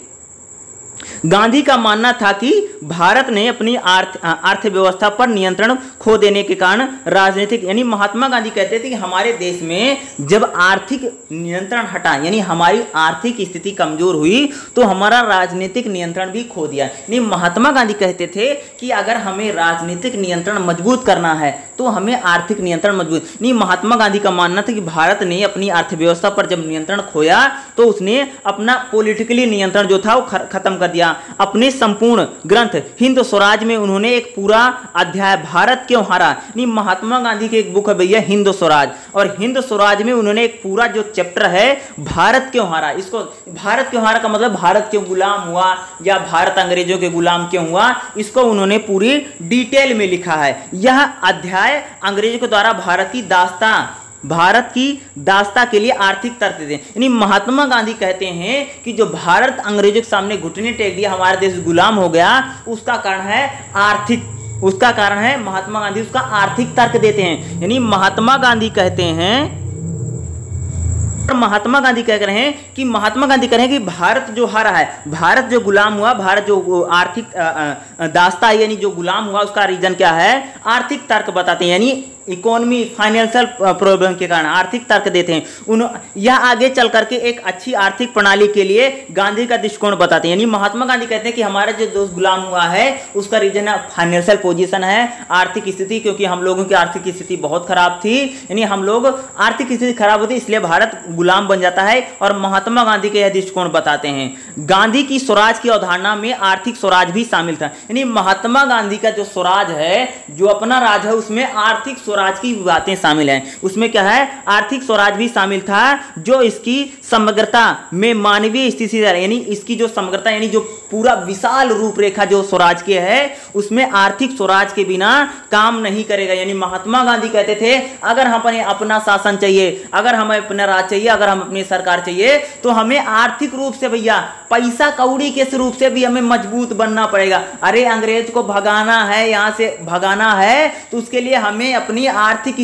S1: गांधी का मानना था कि भारत ने अपनी अर्थव्यवस्था पर नियंत्रण खो देने के कारण राजनीतिक, यानी महात्मा गांधी कहते थे कि हमारे देश में जब आर्थिक नियंत्रण हटा, यानी हमारी आर्थिक स्थिति कमजोर हुई तो हमारा राजनीतिक नियंत्रण भी खो दिया। यानी महात्मा गांधी कहते थे कि अगर हमें राजनीतिक नियंत्रण मजबूत करना है तो हमें आर्थिक नियंत्रण मजबूत। नहीं, महात्मा गांधी का मानना था कि भारत ने अपनी अर्थव्यवस्था पर जब नियंत्रण खोया तो उसने अपना पॉलिटिकली नियंत्रण जो था वो खत्म कर दिया। अपने संपूर्ण ग्रंथ हिंद स्वराज में उन्होंने एक पूरा अध्याय भारत क्यों हारा, नहीं, महात्मा गांधी की एक बुक है भैया हिंद स्वराज, और हिंद स्वराज में उन्होंने एक पूरा जो चैप्टर है भारत क्यों हारा, इसको भारत क्यों हारा का मतलब भारत क्यों गुलाम हुआ या भारत अंग्रेजों के गुलाम क्यों हुआ, इसको उन्होंने पूरी डिटेल में लिखा है। यह अध्याय अंग्रेजों के द्वारा भारत की दास्ता के लिए आर्थिक तर्क देते हैं। यानी महात्मा गांधी कहते हैं कि जो भारत अंग्रेजों के सामने घुटने टेक दिया, हमारा देश गुलाम हो गया, उसका कारण है आर्थिक, उसका कारण है महात्मा गांधी उसका आर्थिक तर्क देते हैं। यानी महात्मा गांधी कहते हैं, महात्मा गांधी कह रहे हैं कि महात्मा गांधी कह रहे हैं कि भारत जो हारा है, भारत जो गुलाम हुआ, भारत जो आर्थिक दास्ता यानी जो गुलाम हुआ, उसका रीजन क्या है? आर्थिक तर्क बताते हैं। यानी इकोनॉमी फाइनेंशियल प्रॉब्लम के कारण आर्थिक तर्क देते हैं। यह आगे चल करके एक अच्छी आर्थिक प्रणाली के लिए गांधी का दृष्टिकोण बताते हैं। यानी महात्मा गांधी कहते हैं कि हमारा जो दोस्त गुलाम हुआ है उसका रीजन फाइनेंशियल पोजीशन है, आर्थिक स्थिति, क्योंकि हम लोगों की आर्थिक स्थिति बहुत खराब थी। यानी हम लोग आर्थिक स्थिति खराब होती इसलिए भारत गुलाम बन जाता है, और महात्मा गांधी के यह दृष्टिकोण बताते हैं। गांधी की स्वराज की अवधारणा में आर्थिक स्वराज भी शामिल था। यानी महात्मा गांधी का जो स्वराज है, जो अपना राज है, उसमें आर्थिक स्वराज की बातें शामिल हैं। उसमें क्या है? आर्थिक स्वराज भी शामिल था, जो इसकी समग्रता में मानवीय स्थिति, यानी इसकी जो समग्रता यानी जो पूरा विशाल रूपरेखा जो स्वराज की है, उसमें आर्थिक स्वराज के बिना काम नहीं करेगा। यानी महात्मा गांधी कहते थे अगर हमें अपना शासन चाहिए, अगर हमें अपना राज चाहिए, अगर हम अपनी सरकार चाहिए, तो हमें आर्थिक रूप से भैया पैसा कौड़ी के रूप से भी हमें मजबूत बनना पड़ेगा। अरे अंग्रेज को भगाना है, यहां से भगाना है, तो उसके लिए हमें अपनी आर्थिक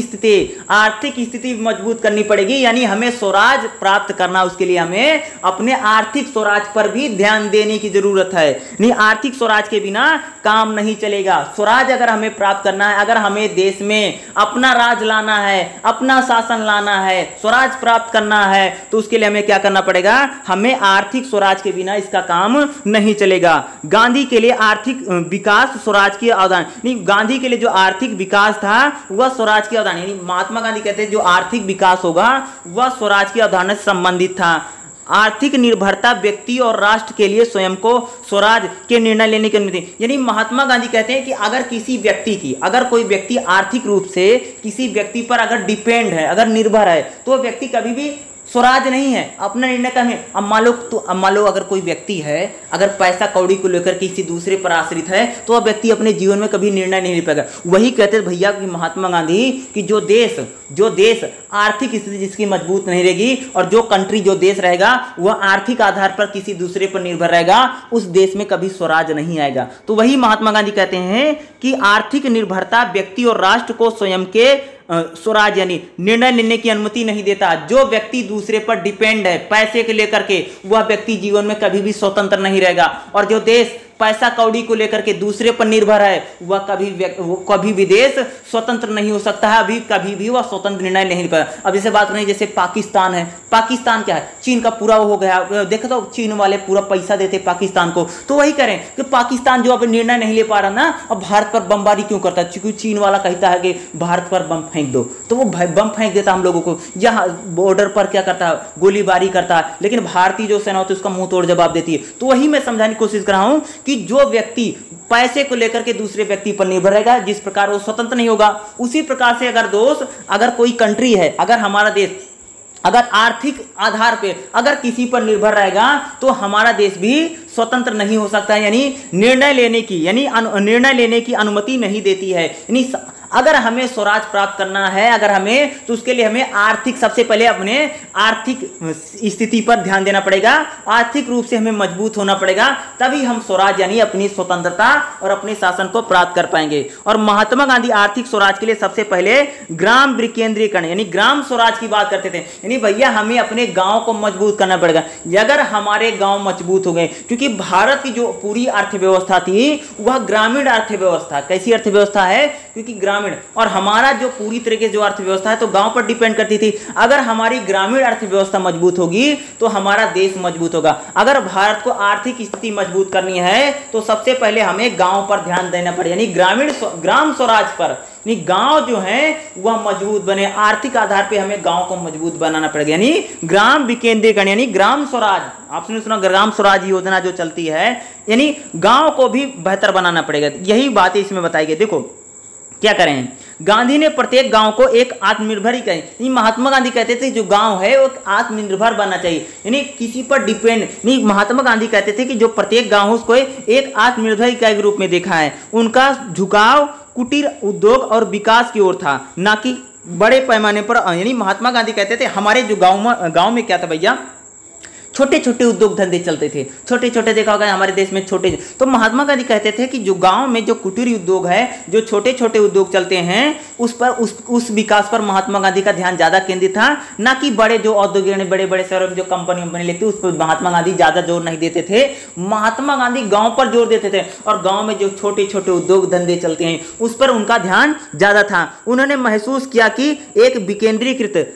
S1: स्थिति मजबूत करनी पड़ेगी। यानी हमें स्वराज प्राप्त करना, उसके लिए हमें अपने आर्थिक स्वराज पर भी ध्यान देने की जरूरत है। नहीं, आर्थिक स्वराज के बिना काम नहीं चलेगा। स्वराज अगर हमें प्राप्त करना है, अगर हमें देश में अपना राज लाना है, अपना शासन लाना है, स्वराज प्राप्त करना है, तो उसके लिए हमें क्या करना पड़ेगा? हमें आर्थिक स्वराज के बिना इसका काम नहीं चलेगा। गांधी के लिए आर्थिक विकास स्वराज की अवधारणा, नहीं, गांधी के लिए जो आर्थिक विकास था वह स्वराज की अवधारणा, यानी महात्मा गांधी कहते हैं जो आर्थिक विकास होगा वह स्वराज की अवधारणा से संबंधित था। आर्थिक निर्भरता व्यक्ति और राष्ट्र के लिए स्वयं को स्वराज के निर्णय लेने की अनुमति। यानी महात्मा गांधी कहते हैं कि अगर किसी व्यक्ति की, अगर कोई व्यक्ति आर्थिक रूप से किसी व्यक्ति पर अगर डिपेंड है, अगर निर्भर है, तो वह व्यक्ति कभी भी स्वराज नहीं है, अपना निर्णय का है। अब मान लो अगर कोई व्यक्ति है, अगर पैसा कौड़ी को लेकर किसी दूसरे पर आश्रित है, तो वह व्यक्ति अपने जीवन में कभी निर्णय नहीं ले पाएगा। वही कहते भैया कि महात्मा गांधी कि जो देश आर्थिक स्थिति जिसकी मजबूत नहीं रहेगी, और जो कंट्री, जो देश रहेगा वह आर्थिक आधार पर किसी दूसरे पर निर्भर रहेगा, उस देश में कभी स्वराज नहीं आएगा। तो वही महात्मा गांधी कहते हैं कि आर्थिक निर्भरता व्यक्ति और राष्ट्र को स्वयं के स्वराज यानी निर्णय लेने की अनुमति नहीं देता। जो व्यक्ति दूसरे पर डिपेंड है पैसे के लेकर के, वह व्यक्ति जीवन में कभी भी स्वतंत्र नहीं रहेगा। और जो देश पैसा कौड़ी को लेकर के दूसरे पर निर्भर है, वह कभी भी देश स्वतंत्र नहीं हो सकता है, अभी कभी भी वह स्वतंत्र निर्णय नहीं ले पाएगा। अब जैसे बात करें, जैसे पाकिस्तान है, पाकिस्तान क्या है? चीन का पूरा हो गया, देखो तो चीन वाले पूरा पैसा देते पाकिस्तान को, तो वही करें कि पाकिस्तान जो अब निर्णय नहीं ले पा रहा ना, अब भारत पर बमबारी क्यों करता है? क्योंकि चीन वाला कहता है कि भारत पर बम फेंक दो, तो वो बम फेंक देता हम लोगों को। यहाँ बॉर्डर पर क्या करता है? गोलीबारी करता है, लेकिन भारतीय जो सेना होती है उसका मुंह तोड़ जवाब देती है। तो वही मैं समझाने की कोशिश कर रहा हूं कि जो व्यक्ति पैसे को लेकर के दूसरे व्यक्ति पर निर्भर रहेगा, जिस प्रकार वो स्वतंत्र नहीं होगा, उसी प्रकार से अगर कोई कंट्री है, अगर हमारा देश अगर आर्थिक आधार पे अगर किसी पर निर्भर रहेगा, तो हमारा देश भी स्वतंत्र नहीं हो सकता है। यानी निर्णय लेने की अनुमति नहीं देती है। यानी अगर हमें स्वराज प्राप्त करना है, अगर हमें, तो उसके लिए हमें सबसे पहले अपने आर्थिक स्थिति पर ध्यान देना पड़ेगा, आर्थिक रूप से हमें मजबूत होना पड़ेगा, तभी हम स्वराज यानी अपनी स्वतंत्रता और अपने शासन को प्राप्त कर पाएंगे। और महात्मा गांधी आर्थिक स्वराज के लिए सबसे पहले ग्राम विकेंद्रीकरण यानी ग्राम स्वराज की बात करते थे। यानी भैया हमें अपने गांव को मजबूत करना पड़ेगा। अगर हमारे गांव मजबूत हो गए, क्योंकि भारत की जो पूरी अर्थव्यवस्था थी वह ग्रामीण अर्थव्यवस्था, कैसी अर्थव्यवस्था है? क्योंकि ग्रामीण, और हमारा जो पूरी तरीके से जो अर्थव्यवस्था है तो गांव पर डिपेंड करती थी। अगर हमारी ग्रामीण अर्थव्यवस्था मजबूत होगी तो हमारा देश मजबूत होगा। अगर भारत को आर्थिक स्थिति मजबूत करनी है तो सबसे पहले हमें गांव पर ध्यान देना पड़ेगा, यानी ग्राम स्वराज पर। गांव जो है वह मजबूत बने, आर्थिक आधार पे हमें गांव को मजबूत बनाना पड़ेगा, यानी ग्राम विकेंद्रीकरण यानी ग्राम स्वराज। आपने सुना ग्राम स्वराज योजना जो चलती है, यानी गांव को भी बेहतर बनाना पड़ेगा। यही बातें इसमें बताई गई। देखो क्या करें, गांधी ने प्रत्येक गांव को एक आत्मनिर्भर ही कहे। महात्मा गांधी कहते थे जो गांव है वो आत्मनिर्भर बनना चाहिए, यानी किसी पर डिपेंड नहीं। महात्मा गांधी कहते थे कि जो प्रत्येक गांव उसको एक आत्मनिर्भर इकाई के रूप में देखा है। उनका झुकाव कुटीर उद्योग और विकास की ओर था, ना कि बड़े पैमाने पर। यानी महात्मा गांधी कहते थे हमारे जो गांव में क्या था भैया, छोटे छोटे उद्योग धंधे चलते थे, छोटे छोटे, देखा होगा हमारे देश में छोटे। तो महात्मा गांधी कहते थे कि जो गांव में जो कुटीर उद्योग है, जो छोटे छोटे उद्योग चलते हैं, उस विकास पर महात्मा गांधी का ध्यान ज्यादा केंद्रित था, ना कि बड़े जो औद्योगिक बड़े बड़े शहरों में जो कंपनी लगती उस पर महात्मा गांधी ज्यादा जोर नहीं देते थे। महात्मा गांधी गांव पर जोर देते थे और गांव में जो छोटे छोटे उद्योग धंधे चलते हैं उस पर उनका ध्यान ज्यादा था। उन्होंने महसूस किया कि एक विकेंद्रीकृत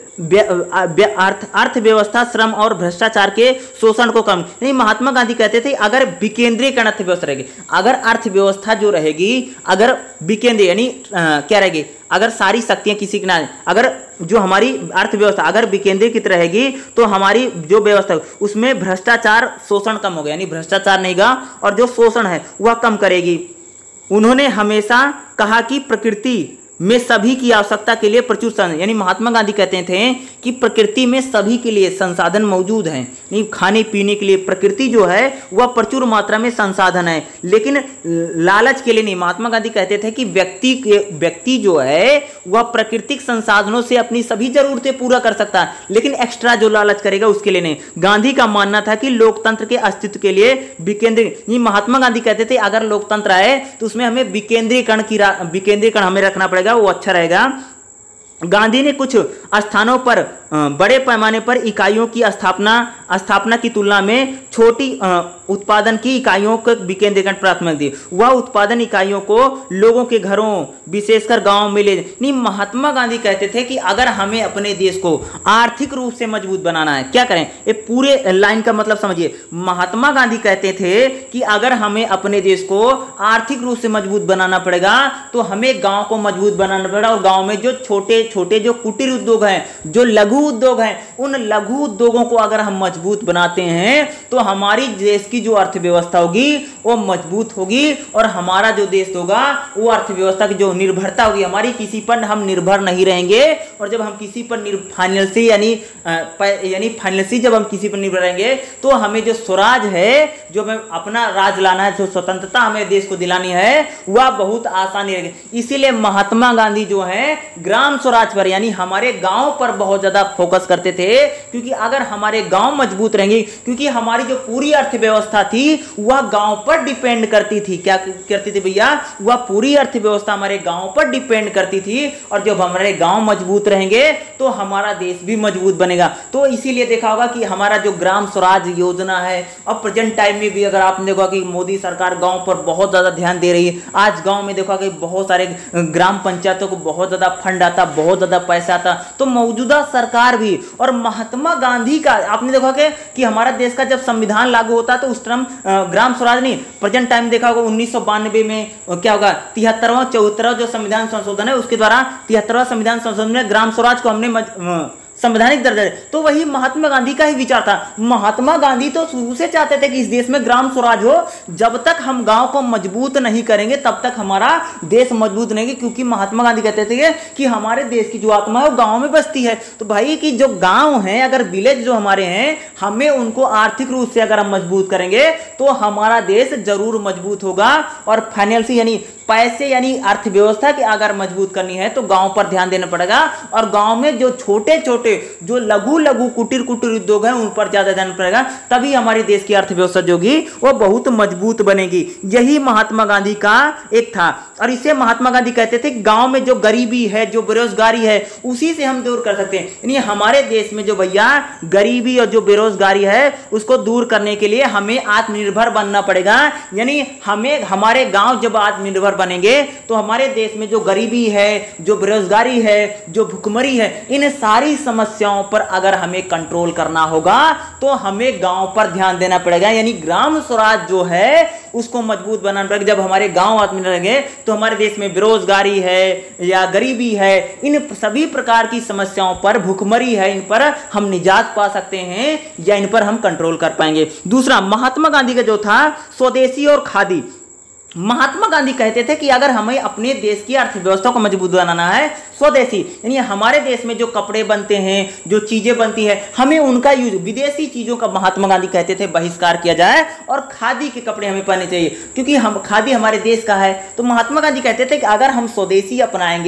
S1: अर्थव्यवस्था श्रम और भ्रष्टाचार के शोषण को कम, यानी महात्मा गांधी कहते थे अगर विकेंद्रीकरण अर्थव्यवस्था रहेगी, अगर अर्थव्यवस्था जो रहेगी, अगर विकेंद्रीय यानी क्या रहेगी, अगर सारी शक्तियां किसी के नाम, अगर जो हमारी अर्थव्यवस्था अगर विकेंद्रीकृत रहेगी तो हमारी जो व्यवस्था उसमें भ्रष्टाचार शोषण कम होगा, यानी भ्रष्टाचार नहीं होगा और जो शोषण है वह कम करेगी। उन्होंने हमेशा कहा कि प्रकृति में सभी की आवश्यकता के लिए प्रचुर संसाधन, यानी महात्मा गांधी कहते थे कि प्रकृति में सभी के लिए संसाधन मौजूद हैं, नहीं खाने पीने के लिए प्रकृति जो है वह प्रचुर मात्रा में संसाधन है, लेकिन लालच के लिए नहीं। महात्मा गांधी कहते थे कि व्यक्ति जो है वह प्राकृतिक संसाधनों से अपनी सभी जरूरतें पूरा कर सकता है, लेकिन एक्स्ट्रा जो लालच करेगा उसके लिए नहीं। गांधी का मानना था कि लोकतंत्र के अस्तित्व के लिए विकेंद्रीकरण, महात्मा गांधी कहते थे अगर लोकतंत्र आए तो उसमें हमें विकेंद्रीकरण हमें रखना पड़ेगा, वो अच्छा रहेगा। गांधी ने कुछ स्थानों पर बड़े पैमाने पर इकाइयों की स्थापना की तुलना में छोटी उत्पादन की इकाइयों को विकेंद्रीकरण प्राथमिकता दी। वह उत्पादन इकाइयों को लोगों के घरों विशेषकर गांव में ले नहीं। महात्मा गांधी कहते थे कि अगर हमें अपने देश को आर्थिक रूप से मजबूत बनाना है, क्या करें, ये पूरे लाइन का मतलब समझिए। महात्मा गांधी कहते थे कि अगर हमें अपने देश को आर्थिक रूप से मजबूत बनाना पड़ेगा तो हमें गांव को मजबूत बनाना पड़ेगा, और गांव में जो छोटे छोटे जो कुटीर उद्योग हैं, जो लघु उद्योग हैं, उन लघु उद्योगों को अगर हम मजबूत बनाते हैं तो हमारी देश की जो अर्थव्यवस्था होगी वो मजबूत होगी, और हमारा जो देश होगा वो अर्थव्यवस्था की जो निर्भरता होगी, हमारी किसी पर हम निर्भर नहीं रहेंगे। और जब हम किसी पर फाइनेंशियली फाइनेंशियली जब हम किसी पर निर्भर रहेंगे तो हमें जो स्वराज है, जो हमें अपना राज लाना है, जो स्वतंत्रता हमें देश को दिलानी है, वह बहुत आसानी रहेगी। इसीलिए महात्मा गांधी जो है ग्राम स्वराज पर, यानी हमारे गांव पर बहुत ज्यादा फोकस करते थे, क्योंकि अगर हमारे गांव मजबूत रहेंगे, क्योंकि हमारी जो पूरी अर्थव्यवस्था थी वह गांव पर डिपेंड करती थी। क्या करती थी भैया, वह पूरी अर्थव्यवस्था हमारे गांव पर डिपेंड करती थी, और जब हमारे गांव मजबूत रहेंगे तो हमारा देश भी मजबूत बनेगा। तो इसीलिए देखा होगा कि हमारा जो ग्राम स्वराज योजना है, और प्रेजेंट टाइम में भी अगर आपने देखा कि मोदी सरकार गांव पर बहुत ज्यादा ध्यान दे रही है। आज गांव में देखा कि बहुत सारे ग्राम पंचायतों को बहुत ज्यादा फंड आता, बहुत ज्यादा पैसा आता। तो मौजूदा सरकार भी और महात्मा गांधी का आपने देखा कि हमारा देश का जब संविधान लागू होता है तो उस टाइम ग्राम स्वराज नहीं, प्रेजेंट टाइम देखा होगा 1992 में क्या होगा, 73वां 74वां जो संविधान संशोधन है उसके द्वारा 73वां संविधान संशोधन में ग्राम स्वराज को हमने संवैधानिक दर्जा। तो वही महात्मा गांधी का ही विचार था। महात्मा गांधी तो शुरू से चाहते थे कि इस देश में ग्राम स्वराज हो। जब तक हम गांव को मजबूत नहीं करेंगे तब तक हमारा देश मजबूत नहीं, क्योंकि महात्मा गांधी कहते थे कि हमारे देश की जो आत्मा है वो गांव में बसती है। तो भाई कि जो गांव है, अगर विलेज जो हमारे हैं, हमें उनको आर्थिक रूप से अगर हम मजबूत करेंगे तो हमारा देश जरूर मजबूत होगा। और फाइनेंशियल यानी पैसे यानी अर्थव्यवस्था की अगर मजबूत करनी है तो गांव पर ध्यान देना पड़ेगा, और गांव में जो छोटे छोटे जो लघु कुटीर उद्योग हैं उन पर ज्यादा ध्यान पड़ेगा, तभी हमारे देश की अर्थव्यवस्था जो होगी वो बहुत मजबूत बनेगी। यही महात्मा गांधी का एक था। और इसे महात्मा गांधी कहते थे गांव में जो गरीबी है, जो बेरोजगारी है, उसी से हम दूर कर सकते हैं। यानी हमारे देश में जो भैया गरीबी और जो बेरोजगारी है उसको दूर करने के लिए हमें आत्मनिर्भर बनना पड़ेगा। यानी हमें हमारे गांव जब आत्मनिर्भर बनेंगे तो हमारे देश में जो गरीबी है, जो बेरोजगारी है, जो भुखमरी है, इन सारी समस्याओं पर अगर हमें कंट्रोल करना होगा तो हमें गांव पर ध्यान देना पड़ेगा। यानी ग्राम स्वराज जो है उसको मजबूत बनाना पड़ेगा। जब हमारे गांव आत्मनिर्भर रहेंगे तो हमारे देश में बेरोजगारी है या गरीबी है, इन सभी प्रकार की समस्याओं पर, भुखमरी है, इन पर हम निजात पा सकते हैं या इन पर हम कंट्रोल कर पाएंगे। दूसरा महात्मा गांधी का जो था स्वदेशी और खादी। महात्मा गांधी कहते थे कि अगर हमें अपने देश की अर्थव्यवस्था को मजबूत बनाना है, स्वदेशी यानी हमारे देश में जो कपड़े बनते हैं, जो चीजें बनती है, हमें उनका यूज, विदेशी चीजों का महात्मा गांधी कहते थे बहिष्कार किया जाए और खादी के कपड़े हमें पहनने चाहिए, क्योंकि हम खादी हमारे देश का है। तो महात्मा गांधी कहते थे कि अगर हम स्वदेशी अपनाएंगे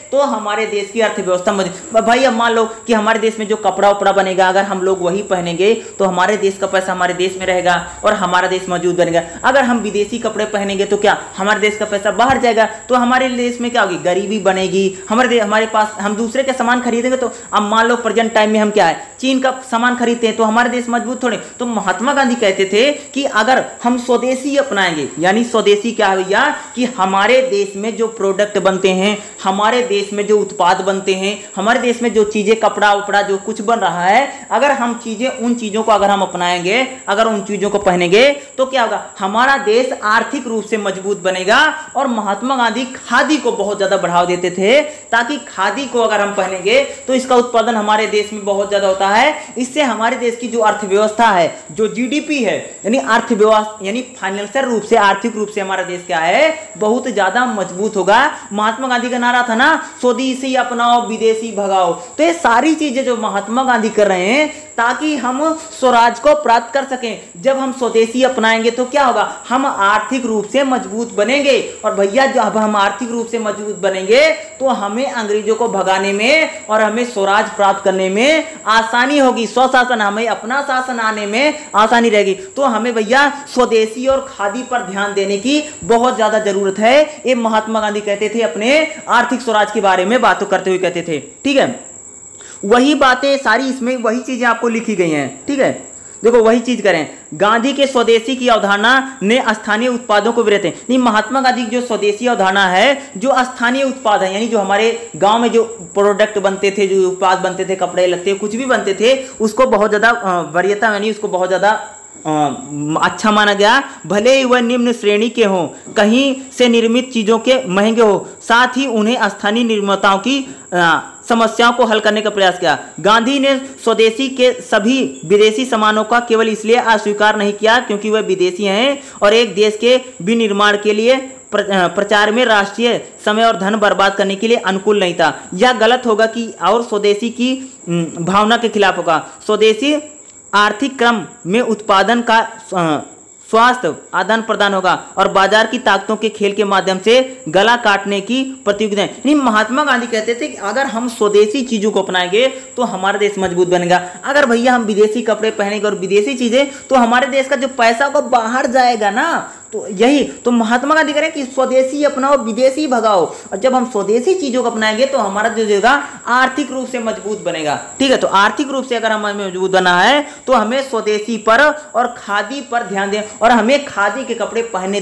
S1: तो हमारे देश की अर्थव्यवस्था मजबूत। भाई अब मान लो कि हमारे देश में जो कपड़ा उपड़ा बनेगा, अगर हम लोग वही पहनेंगे तो हमारे देश का पैसा हमारे देश में रहेगा और हमारा देश मजबूत बनेगा। अगर हम विदेशी कपड़े पहनेंगे तो क्या हमारे देश का पैसा बाहर जाएगा, तो हमारे देश में क्या होगी, गरीबी बनेगी। हमारे पास हम दूसरे के सामान खरीदेंगे तो अब मान लो प्रेजेंट टाइम में हम क्या है, चीन का सामान खरीदते हैं तो हमारे देश मजबूत थोड़े। तो महात्मा गांधी कहते थे कि अगर हम स्वदेशी अपनाएंगे, यानी स्वदेशी क्या है भैया, कि हमारे देश में जो प्रोडक्ट बनते हैं, हमारे देश में जो उत्पाद बनते हैं, हमारे देश में जो चीजें कपड़ा उपड़ा जो कुछ बन रहा है, अगर हम चीजें उन चीजों को अगर हम अपनाएंगे, अगर उन चीजों को पहनेंगे तो क्या होगा, हमारा देश आर्थिक रूप से मजबूत बनेगा। और महात्मा गांधी खादी को बहुत ज्यादा बढ़ावा देते थे, ताकि खादी को अगर हम पहनेंगे तो इसका उत्पादन हमारे देश में बहुत ज्यादा होता है। इससे हमारे देश की जो अर्थव्यवस्था है, जो जीडीपी है, यानी अर्थव्यवस्था यानी फाइनेंशियल रूप से, आर्थिक रूप से हमारा देश क्या है, बहुत ज्यादा मजबूत होगा। महात्मा गांधी का नारा था ना, स्वदेशी अपनाओ विदेशी भगाओ। तो ये सारी चीजें जो महात्मा गांधी कर रहे हैं ताकि हम स्वराज को प्राप्त कर सकें। जब हम स्वदेशी अपनाएंगे तो क्या होगा, हम आर्थिक रूप से मजबूत बनेंगे। और भैया जब हम आर्थिक रूप से मजबूत बनेंगे तो हमें अंग्रेजों को भगाने में और हमें स्वराज प्राप्त करने में आसानी होगी। स्वशासन, हमें अपना शासन आने में आसानी रहेगी। तो हमें भैया स्वदेशी और खादी पर ध्यान देने की बहुत ज्यादा जरूरत है। ये महात्मा गांधी कहते थे, अपने आर्थिक स्वराज के बारे में बातों करते हुए कहते थे। ठीक है, वही बातें सारी इसमें वही चीजें आपको लिखी गई हैं। ठीक है, देखो वही चीज करें। गांधी के स्वदेशी की अवधारणा ने स्थानीय उत्पादों को विरत है। नहीं, महात्मा गांधी की जो स्वदेशी अवधारणा है, जो स्थानीय उत्पाद है, यानी जो हमारे गांव में जो प्रोडक्ट बनते थे, जो उत्पाद बनते थे, कपड़े लत्ते कुछ भी बनते थे, उसको बहुत ज्यादा वरीयता, यानी उसको बहुत ज्यादा अच्छा माना गया। भले ही वह निम्न श्रेणी के हों, कहीं से निर्मित चीजों के महंगे हो, साथ ही उन्हें स्थानीय निर्माताओं की समस्याओं को हल करने का प्रयास किया। गांधी ने स्वदेशी के सभी विदेशी सामानों का केवल इसलिए अस्वीकार नहीं किया क्योंकि वह विदेशी हैं और एक देश के विनिर्माण के लिए प्रचार में राष्ट्रीय समय और धन बर्बाद करने के लिए अनुकूल नहीं था। यह गलत होगा कि और स्वदेशी की भावना के खिलाफ होगा। स्वदेशी आर्थिक क्रम में उत्पादन का स्वास्थ्य आदान प्रदान होगा और बाजार की ताकतों के खेल के माध्यम से गला काटने की प्रतियोगिता है। यानी महात्मा गांधी कहते थे कि अगर हम स्वदेशी चीजों को अपनाएंगे तो हमारा देश मजबूत बनेगा। अगर भैया हम विदेशी कपड़े पहनेंगे और विदेशी चीजें, तो हमारे देश का जो पैसा को बाहर जाएगा ना। तो यही तो महात्मा गांधी कह रहे हैं कि स्वदेशी अपनाओ विदेशी भगाओ। और जब हम स्वदेशी चीजों को अपनाएंगे तो हमारा जो जगह आर्थिक रूप से मजबूत बनेगा। ठीक है, तो आर्थिक रूप से अगर हमें मजबूत बनना है तो हमें स्वदेशी पर और खादी पर ध्यान दें, और हमें खादी के कपड़े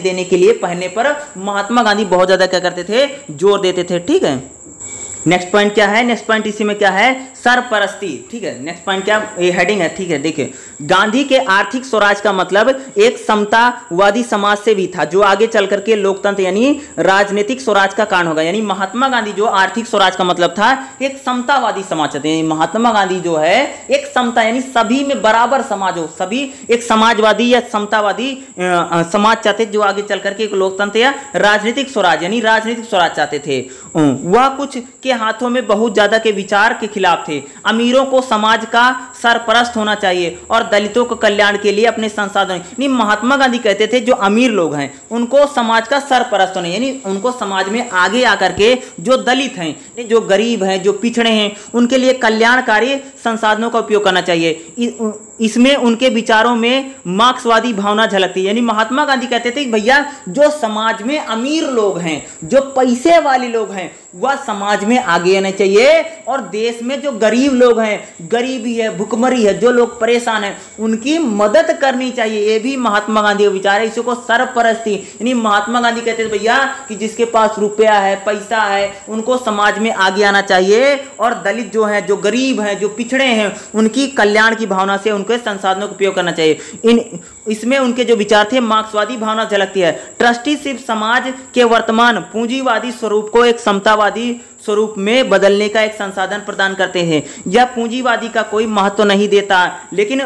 S1: पहनने पर महात्मा गांधी बहुत ज्यादा क्या करते थे, जोर देते थे। ठीक है, नेक्स्ट पॉइंट क्या है, नेक्स्ट पॉइंट इसी में क्या है, सरपरस्ती। ठीक है, नेक्स्ट पॉइंट क्या, ये हेडिंग है। ठीक है, देखिए गांधी के आर्थिक स्वराज का मतलब एक समतावादी समाज से भी था, जो आगे चल करके लोकतंत्र यानी राजनीतिक स्वराज का कारण होगा। यानी महात्मा गांधी जो आर्थिक स्वराज का मतलब था, एक समतावादी समाज चाहते हैं। महात्मा गांधी जो है एक समता, यानी सभी में बराबर समाज हो, सभी एक समाजवादी या समतावादी समाज चाहते, जो आगे चल करके एक लोकतंत्र या राजनीतिक स्वराज यानी राजनीतिक स्वराज चाहते थे। वह कुछ के हाथों में बहुत ज्यादा के विचार के खिलाफ थे। अमीरों को समाज का सरपरस्त होना चाहिए और दलितों के कल्याण के लिए अपने संसाधन, नहीं महात्मा गांधी कहते थे जो अमीर लोग हैं उनको समाज का सरपरस्त होना, यानी उनको समाज में आगे आकर के जो दलित हैं, जो गरीब हैं, जो पिछड़े हैं, उनके लिए कल्याणकारी संसाधनों का उपयोग करना चाहिए। इसमें उनके विचारों में मार्क्सवादी भावना झलकती है। यानी महात्मा गांधी कहते थे कि भैया जो समाज में अमीर लोग हैं, जो पैसे वाले लोग हैं, वह समाज में आगे आने चाहिए, और देश में जो गरीब लोग हैं, गरीबी है, भुखमरी है, जो लोग परेशान हैं, उनकी मदद करनी चाहिए। ये भी महात्मा गांधी का विचार है। इसको सरपरस्ती, यानी महात्मा गांधी कहते थे भैया कि जिसके पास रुपया है, पैसा है, उनको समाज में आगे आना चाहिए, और दलित जो है, जो गरीब हैं, जो पिछड़े हैं, उनकी कल्याण की भावना से उनके संसाधनों का उपयोग करना चाहिए। इसमें उनके जो विचार थे मार्क्सवादी भावना झलकती है। ट्रस्टीशिप समाज के वर्तमान पूंजीवादी स्वरूप को एक समतावादी स्वरूप में बदलने का एक संसाधन प्रदान करते हैं। यह पूंजीवादी का कोई महत्व नहीं देता, लेकिन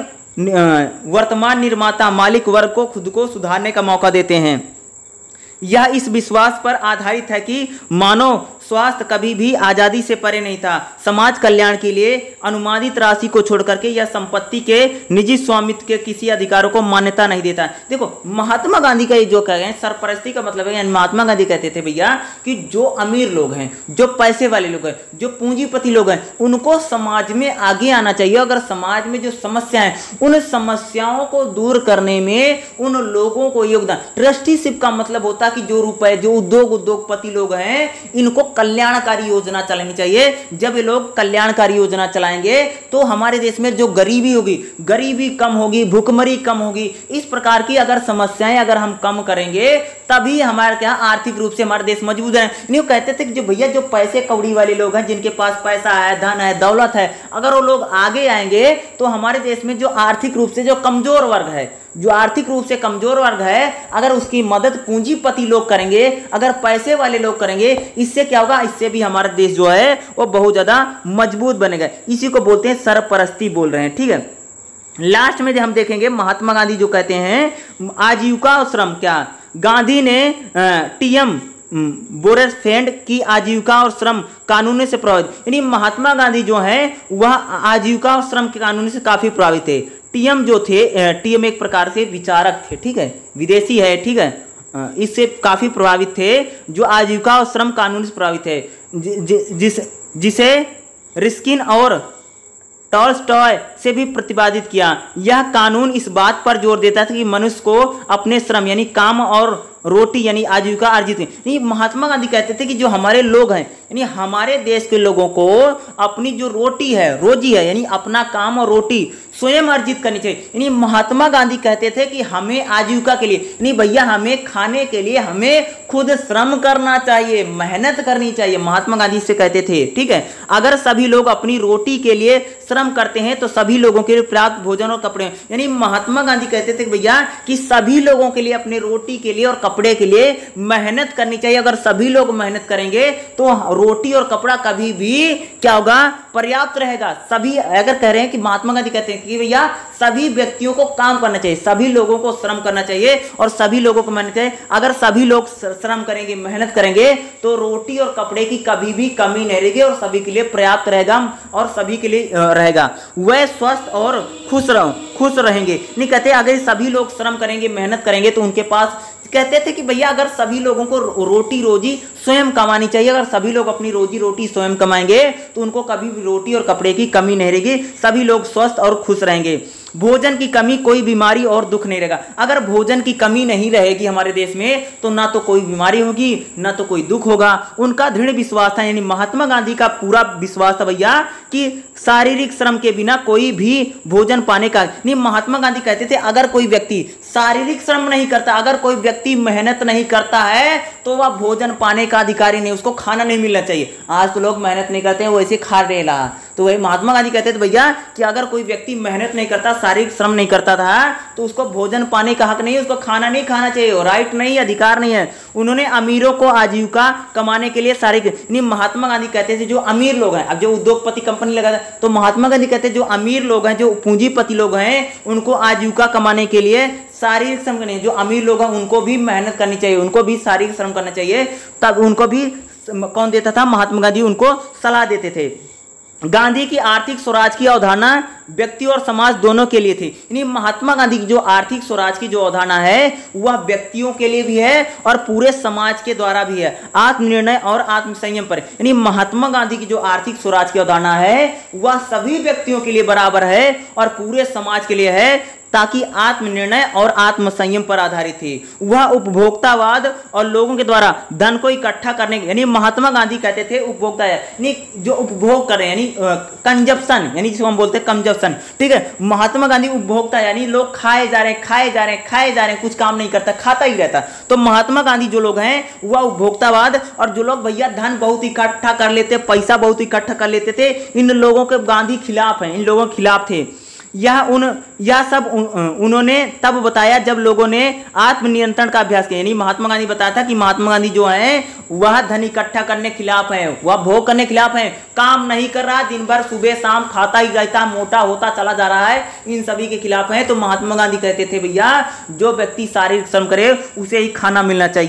S1: वर्तमान निर्माता मालिक वर्ग को खुद को सुधारने का मौका देते हैं। यह इस विश्वास पर आधारित है कि मानव स्वास्थ्य कभी भी आजादी से परे नहीं था। समाज कल्याण के लिए अनुमानित राशि को छोड़ करके यह संपत्ति के निजी स्वामित्व के किसी अधिकारों को मान्यता नहीं देता। देखो महात्मा गांधी का ये जो कह गए सरपरस्ती का मतलब है, महात्मा गांधी कहते थे भैया कि जो अमीर लोग हैं, जो पैसे वाले लोग हैं, जो पूंजीपति लोग हैं, उनको समाज में आगे आना चाहिए। अगर समाज में जो समस्या है उन समस्याओं को दूर करने में उन लोगों को योगदान। ट्रस्टीशिप का मतलब होता है कि जो रुपए, जो उद्योगपति लोग हैं, इनको कल्याणकारी योजना चलानी चाहिए। जब ये लोग कल्याणकारी योजना चलाएंगे तो हमारे देश में जो गरीबी होगी, गरीबी कम होगी, भूखमरी कम होगी। इस प्रकार की अगर समस्याएं अगर हम कम करेंगे तभी हमारे क्या आर्थिक रूप से हमारा देश मजबूत है। नहीं कहते थे कि जो भैया जो पैसे कौड़ी वाले लोग हैं, जिनके पास पैसा है, धन है, दौलत है, अगर वो लोग आगे आएंगे तो हमारे देश में जो आर्थिक रूप से जो कमजोर वर्ग है, जो आर्थिक रूप से कमजोर वर्ग है, अगर उसकी मदद पूंजीपति लोग करेंगे, अगर पैसे वाले लोग करेंगे, इससे क्या होगा, इससे भी हमारा देश जो है वो बहुत ज्यादा मजबूत बनेगा। इसी को बोलते हैं सरपरस्ती बोल रहे हैं। ठीक है, लास्ट में जो हम देखेंगे महात्मा गांधी जो कहते हैं आजीविका और श्रम, क्या गांधी ने टीएम बोरेसफेंड की आजीविका और श्रम कानून से प्रभावित, यानी महात्मा गांधी जो है वह आजीविका और श्रम के कानून से काफी प्रभावित थे। टीएम जो थे, टीएम एक प्रकार से विचारक थे, ठीक है, विदेशी है, ठीक है, इससे काफी प्रभावित थे, जो आजीविका और श्रम कानून से प्रभावित है, जिसे रिस्किन और टॉल्स्टॉय से भी प्रतिपादित किया। यह कानून इस बात पर जोर देता था कि मनुष्य को अपने श्रम यानी काम और रोटी यानी आजीविका अर्जित नहीं। महात्मा गांधी कहते थे कि जो हमारे लोग हैं, यानी हमारे देश के लोगों को अपनी जो रोटी है, रोजी है, यानी अपना काम और रोटी स्वयं अर्जित करनी चाहिए। यानी महात्मा गांधी कहते थे कि हमें आजीविका के लिए, यानी भैया हमें खाने के लिए हमें खुद श्रम करना चाहिए, मेहनत करनी चाहिए। महात्मा गांधी से कहते थे, ठीक है, अगर सभी लोग अपनी रोटी के लिए श्रम करते हैं तो सभी लोगों के लिए पर्याप्त भोजन और कपड़े, यानी महात्मा गांधी कहते थे भैया कि सभी लोगों के लिए अपने रोटी के लिए और कपड़े के लिए मेहनत करनी चाहिए। अगर सभी लोग मेहनत करेंगे तो रोटी और कपड़ा कभी भी क्या होगा, पर्याप्त रहेगा। सभी अगर कह रहे हैं कि महात्मा गांधी कहते हैं कि भैया सभी व्यक्तियों को काम करना चाहिए, सभी लोगों को श्रम करना चाहिए और सभी लोगों को मेहनत चाहिए। अगर सभी लोग श्रम करेंगे, मेहनत करेंगे तो रोटी और कपड़े की कभी भी कमी नहीं रहेगी और सभी के लिए पर्याप्त रहेगा और सभी के लिए रहेगा। वह स्वस्थ और खुश रहेंगे। नहीं कहते अगर सभी लोग श्रम करेंगे, मेहनत करेंगे तो उनके पास, कहते थे कि भैया अगर सभी लोगों को रोटी रोजी स्वयं कमानी चाहिए। अगर सभी लोग अपनी रोजी रोटी स्वयं कमाएंगे तो उनको कभी भी रोटी और कपड़े की कमी नहीं रहेगी, सभी लोग स्वस्थ और खुश रहेंगे। भोजन की कमी, कोई बीमारी और दुख नहीं रहेगा। अगर भोजन की कमी नहीं रहेगी हमारे देश में तो ना तो कोई बीमारी होगी, ना तो कोई दुख होगा। उनका दृढ़ विश्वास था, यानी महात्मा गांधी का पूरा विश्वास था भैया कि शारीरिक श्रम के बिना कोई भी भोजन पाने का नहीं। महात्मा गांधी कहते थे अगर कोई व्यक्ति शारीरिक श्रम नहीं करता, अगर कोई व्यक्ति मेहनत नहीं करता है तो वह भोजन पाने का अधिकारी नहीं, उसको खाना नहीं मिलना चाहिए। आज तो लोग मेहनत नहीं करते हैं, वो ऐसे खा रहे ला। तो वही महात्मा गांधी कहते थे भैया कि अगर कोई व्यक्ति मेहनत नहीं करता, शारीरिक श्रम नहीं करता था तो उसको भोजन पाने का हक नहीं है, उसको खाना नहीं खाना चाहिए, राइट नहीं, अधिकार नहीं है। उन्होंने अमीरों को आजीविका कमाने के लिए शारीरिक नहीं, महात्मा गांधी कहते थे जो अमीर लोग हैं, अब जो उद्योगपति कंपनी लगा तो महात्मा गांधी कहते जो अमीर लोग हैं, जो पूंजीपति लोग हैं, उनको आजीविका कमाने के लिए शारीरिक श्रम करनी, जो अमीर लोग हैं उनको भी मेहनत करनी चाहिए, उनको भी शारीरिक श्रम करना चाहिए। तब उनको भी कौन देता था, महात्मा गांधी उनको सलाह देते थे। गांधी की आर्थिक स्वराज की अवधारणा व्यक्ति और समाज दोनों के लिए थी। यानी महात्मा गांधी की जो आर्थिक स्वराज की जो अवधारणा है वह व्यक्तियों के लिए भी है और पूरे समाज के द्वारा भी है, आत्मनिर्णय और आत्मसंयम पर। यानी महात्मा गांधी की जो आर्थिक स्वराज की अवधारणा है वह सभी व्यक्तियों के लिए बराबर है और पूरे समाज के लिए है, ताकि आत्मनिर्णय और आत्मसंयम पर आधारित थी। वह उपभोक्तावाद और लोगों के द्वारा धन को इकट्ठा करने, यानी महात्मा गांधी कहते थे उपभोक्ता यानी जो उपभोग कर रहे हैं, यानी कंजप्शन, यानी जिसको हम बोलते हैं कंजप्शन, ठीक है। महात्मा गांधी उपभोक्ता यानी लोग खाए जा रहे हैं, कुछ काम नहीं करता, खाता ही रहता। तो महात्मा गांधी जो लोग हैं वह उपभोक्तावाद, और जो लोग भैया धन बहुत इकट्ठा कर लेते, पैसा बहुत इकट्ठा कर लेते थे, इन लोगों के गांधी खिलाफ हैं, इन लोगों के खिलाफ थे। यह सब उन्होंने तब बताया जब लोगों ने आत्मनियंत्रण का अभ्यास किया। यानी महात्मा गांधी बताया था कि महात्मा गांधी जो है वह धन इकट्ठा करने के खिलाफ है, वह भोग करने के खिलाफ है, काम नहीं कर रहा, दिन भर सुबह शाम खाता ही रहता, मोटा होता चला जा रहा है, इन सभी के खिलाफ है। तो महात्मा गांधी कहते थे भैया जो व्यक्ति शारीरिक श्रम करे उसे ही खाना मिलना चाहिए,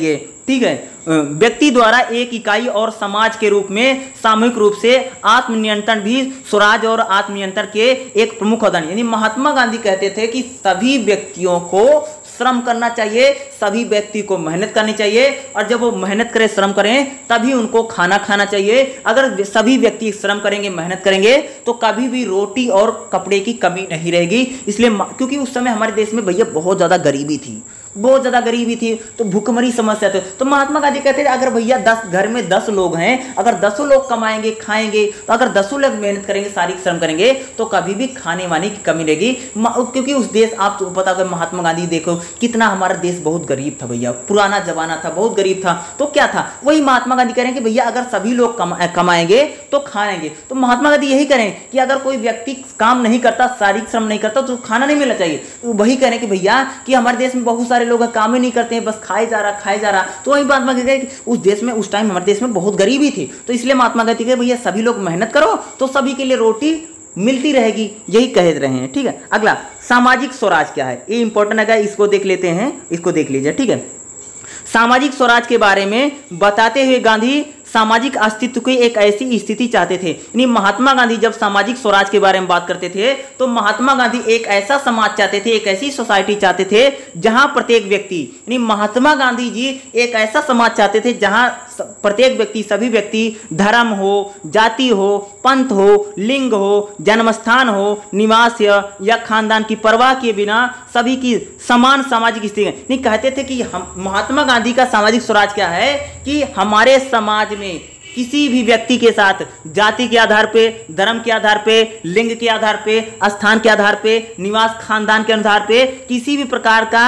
S1: ठीक है, व्यक्ति द्वारा एक इकाई और समाज के रूप में सामूहिक रूप से आत्मनियंत्रण भी स्वराज और आत्मनियंत्रण के एक प्रमुख उदाहरण। यानी महात्मा गांधी कहते थे कि सभी व्यक्तियों को श्रम करना चाहिए, सभी व्यक्ति को मेहनत करनी चाहिए, और जब वो मेहनत करें, श्रम करें, तभी उनको खाना खाना चाहिए। अगर सभी व्यक्ति श्रम करेंगे, मेहनत करेंगे, तो कभी भी रोटी और कपड़े की कमी नहीं रहेगी। इसलिए क्योंकि उस समय हमारे देश में भैया बहुत ज्यादा गरीबी थी, बहुत ज्यादा गरीबी थी, तो भूखमरी समस्या थी। तो महात्मा गांधी कहते थे अगर भैया 10 घर में 10 लोग हैं, अगर 10 लोग कमाएंगे, खाएंगे, तो अगर 10 लोग मेहनत करेंगे, शारीरिक श्रम करेंगे, तो कभी भी खाने वाने की कमी रहेगी। क्योंकि उस देश, आप पता कर महात्मा गांधी देखो कितना हमारा देश बहुत गरीब था भैया, पुराना जमाना था, बहुत गरीब था। तो क्या था, वही महात्मा गांधी कह रहे हैं कि भैया अगर सभी लोग कमाएंगे तो खाएंगे। तो महात्मा गांधी यही करें कि अगर कोई व्यक्ति काम नहीं करता, शारीरिक श्रम नहीं करता, तो खाना नहीं मिलना चाहिए। तो वही कह रहे हैं कि भैया कि हमारे देश में बहुत सारे लोग काम ही नहीं करते हैं, बस खाए जा रहा। तो वही महात्मा गांधी कि उस देश में, उस टाइम हमारे देश में बहुत गरीबी थी, तो इसलिए महात्मा गांधी कहे भैया सभी लोग मेहनत करो तो सभी के लिए रोटी मिलती रहेगी, यही कह रहे हैं। ठीक है, अगला सामाजिक स्वराज क्या है, ये इंपॉर्टेंट है, इसको देख लेते हैं, इसको देख लीजिए। ठीक है, सामाजिक स्वराज के बारे में बताते हुए गांधी सामाजिक अस्तित्व की एक ऐसी स्थिति चाहते थे। यानी महात्मा गांधी जब सामाजिक स्वराज के बारे में बात करते थे, तो महात्मा गांधी एक ऐसा समाज चाहते थे, एक ऐसी सोसाइटी चाहते थे जहां प्रत्येक व्यक्ति, यानी महात्मा गांधी जी एक ऐसा समाज चाहते थे जहां प्रत्येक व्यक्ति, सभी व्यक्ति, धर्म हो, जाति हो, पंथ हो, लिंग हो, जन्मस्थान हो, निवास या खानदान की परवाह किए बिना सभी की समान सामाजिक स्थिति। नहीं, कहते थे कि हम, महात्मा गांधी का सामाजिक स्वराज क्या है कि हमारे समाज में किसी भी व्यक्ति के साथ जाति के आधार पे, धर्म के आधार पे, लिंग के आधार पे, स्थान के आधार पे, निवास खानदान के आधार पे किसी भी प्रकार का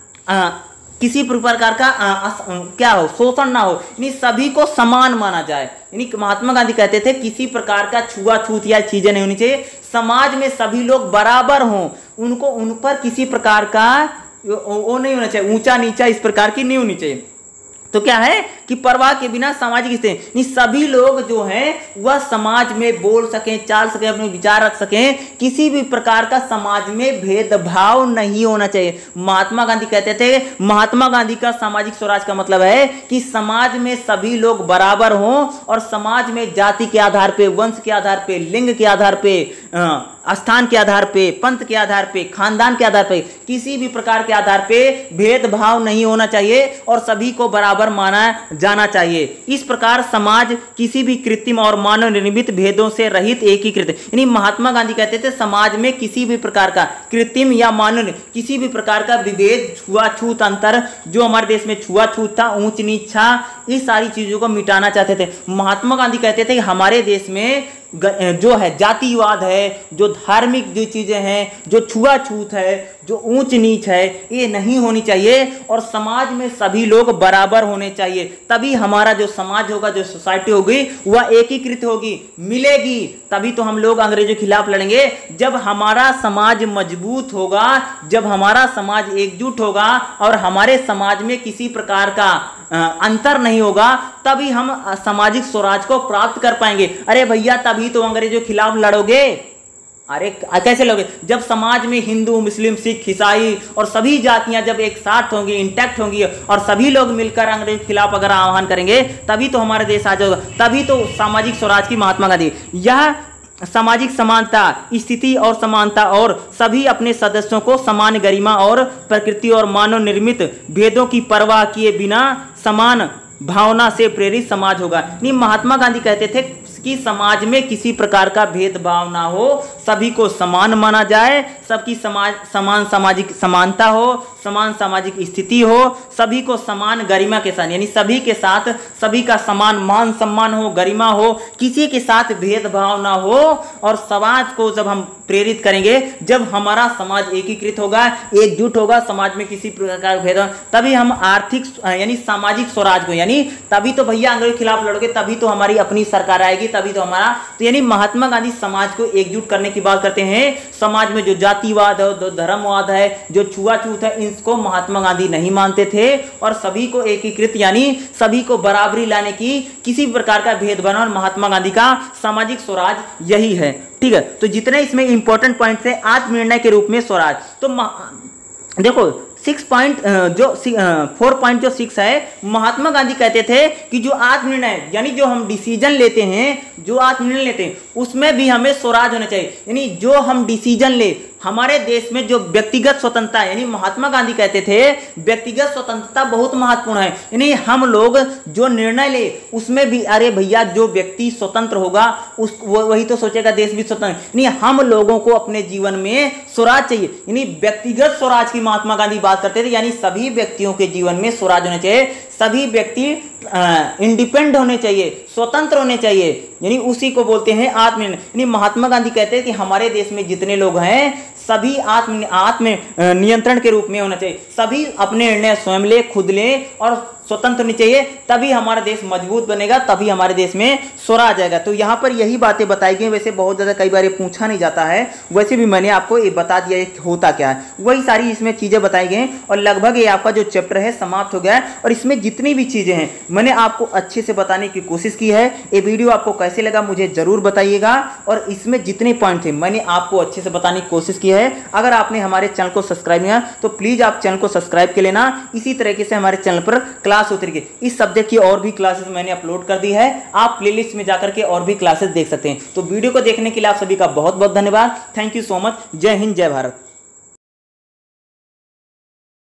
S1: क्या हो, शोषण ना हो, यानी सभी को समान माना जाए। यानी महात्मा गांधी कहते थे किसी प्रकार का छुआछूत या चीजें नहीं होनी चाहिए, समाज में सभी लोग बराबर हों, उनको उन पर किसी प्रकार का वो नहीं होना चाहिए, ऊंचा नीचा इस प्रकार की नहीं होनी चाहिए। तो क्या है कि परवाह के बिना सामाजिक स्थिति, सभी लोग जो हैं वह समाज में बोल सकें, चाल सकें, अपने विचार रख सकें, किसी भी प्रकार का समाज में भेदभाव नहीं होना चाहिए। महात्मा गांधी कहते थे, महात्मा गांधी का सामाजिक स्वराज का मतलब है कि समाज में सभी लोग बराबर हों और समाज में जाति के आधार पे, वंश के आधार पे, लिंग के आधार पे, स्थान के आधार पे, पंथ के आधार पे, खानदान के आधार पे, किसी भी प्रकार के आधार पे भेदभाव नहीं होना चाहिए और सभी को बराबर माना जाना चाहिए। इस प्रकार समाज किसी भी कृत्रिम और मानव निर्मित भेदों से रहित एकीकृत, यानी महात्मा गांधी कहते थे समाज में किसी भी प्रकार का कृत्रिम या मानव, किसी भी प्रकार का विभेद, छुआछूत, अंतर, जो हमारे देश में छुआछूत था, ऊंच नीच था, इस सारी चीजों को मिटाना चाहते थे। महात्मा गांधी कहते थे कि हमारे देश में जो है जातिवाद है, जो धार्मिक जो चीजें हैं, जो छुआछूत है, जो ऊंच नीच है, ये नहीं होनी चाहिए और समाज में सभी लोग बराबर होने चाहिए। तभी हमारा जो समाज होगा, जो सोसाइटी होगी, वह एकीकृत होगी, मिलेगी। तभी तो हम लोग अंग्रेजों के खिलाफ लड़ेंगे। जब हमारा समाज मजबूत होगा, जब हमारा समाज एकजुट होगा और हमारे समाज में किसी प्रकार का अंतर नहीं होगा, तभी हम सामाजिक स्वराज को प्राप्त कर पाएंगे। अरे भैया, तभी तो अंग्रेजों के खिलाफ लड़ोगे। अरे कैसे लड़ोगे? जब समाज में हिंदू, मुस्लिम, सिख, ईसाई और सभी जातियां जब एक साथ होंगी, इंटैक्ट होंगी और सभी लोग मिलकर अंग्रेज के खिलाफ अगर आह्वान करेंगे, तभी तो हमारा देश आ जाएगा। तभी तो सामाजिक स्वराज की महात्मा गांधी, यह सामाजिक समानता, स्थिति और समानता और सभी अपने सदस्यों को समान गरिमा और प्रकृति और मानव निर्मित भेदों की परवाह किए बिना समान भावना से प्रेरित समाज होगा। नहीं, महात्मा गांधी कहते थे कि समाज में किसी प्रकार का भेदभाव ना हो, सभी को समान माना जाए, सबकी समान सामाजिक समानता हो, समान सामाजिक स्थिति हो, सभी को समान गरिमा के साथ, यानी सभी के साथ सभी का समान मान सम्मान हो, गरिमा हो, किसी के साथ भेदभाव ना हो। और समाज को जब हम प्रेरित करेंगे, जब हमारा समाज एकीकृत होगा, एकजुट होगा, समाज में किसी प्रकार का भेदभाव, तभी हम आर्थिक यानी सामाजिक स्वराज को, यानी तभी तो भैया अंग्रेज के खिलाफ लड़ोगे, तभी तो हमारी अपनी सरकार आएगी, तभी तो हमारा। तो यानी महात्मा गांधी समाज को एकजुट करने की बात करते हैं। समाज में जो जातिवाद है, जो धर्मवाद है, जो छुआछूत है, इसको महात्मा गांधी नहीं मानते थे और सभी को एकीकृत, यानी सभी को बराबरी लाने की, किसी प्रकार का भेदभाव, और महात्मा गांधी का सामाजिक स्वराज यही है। ठीक है, तो जितने इसमें इंपॉर्टेंट पॉइंट्स है आत्मनिर्णय के रूप में स्वराज, तो देखो 4 पॉइंट जो 6 है, महात्मा गांधी कहते थे कि जो आत्मनिर्णय यानी जो हम डिसीजन लेते हैं, जो आत्मनिर्णय लेते हैं उसमें भी हमें स्वराज होना चाहिए। यानी जो हम डिसीजन ले, हमारे देश में जो व्यक्तिगत स्वतंत्रता है, यानी महात्मा गांधी कहते थे व्यक्तिगत स्वतंत्रता बहुत महत्वपूर्ण है। यानी हम लोग जो निर्णय ले उसमें भी, अरे भैया जो व्यक्ति स्वतंत्र होगा वही तो सोचेगा देश भी स्वतंत्र। यानी हम लोगों को अपने जीवन में स्वराज चाहिए, यानी व्यक्तिगत स्वराज की महात्मा गांधी बात करते थे। यानी सभी व्यक्तियों के जीवन में स्वराज होना चाहिए, सभी व्यक्ति इंडिपेंडेंट होने चाहिए, स्वतंत्र होने चाहिए, यानी उसी को बोलते हैं आत्मनिर्णय। यानी महात्मा गांधी कहते हैं कि हमारे देश में जितने लोग हैं सभी आत्म नियंत्रण के रूप में होना चाहिए, सभी अपने निर्णय स्वयं ले, खुद ले और स्वतंत्र होनी चाहिए, तभी हमारा देश मजबूत बनेगा, तभी हमारे देश में स्वराज आएगा। तो यहाँ पर यही बातें बताई गई। वैसे बहुत ज़्यादा कई बार ये पूछा नहीं जाता है, वैसे भी मैंने आपको ये बता दिया ये होता क्या है, वही सारी इसमें चीज़ें बताई गई और लगभग ये आपका जो चैप्टर है समाप्त हो गया है। और इसमें जितनी भी चीज़ें हैं मैंने आपको अच्छे से बताने की कोशिश की है। ये वीडियो आपको कैसे लगा मुझे ज़रूर बताइएगा, और इसमें जितने पॉइंट थे मैंने आपको अच्छे से बताने की कोशिश की है। अगर आपने हमारे चैनल को सब्सक्राइब किया तो प्लीज़ आप चैनल को सब्सक्राइब कर लेना। इसी तरीके से हमारे चैनल पर क्लास होती रही, इस सब्जेक्ट की और भी क्लासेस मैंने अपलोड कर दी है, आप प्लेलिस्ट में जाकर के और भी क्लासेस देख सकते हैं। तो वीडियो को देखने के लिए आप सभी का बहुत बहुत धन्यवाद। Thank you so much. जय हिंद, जय भारत।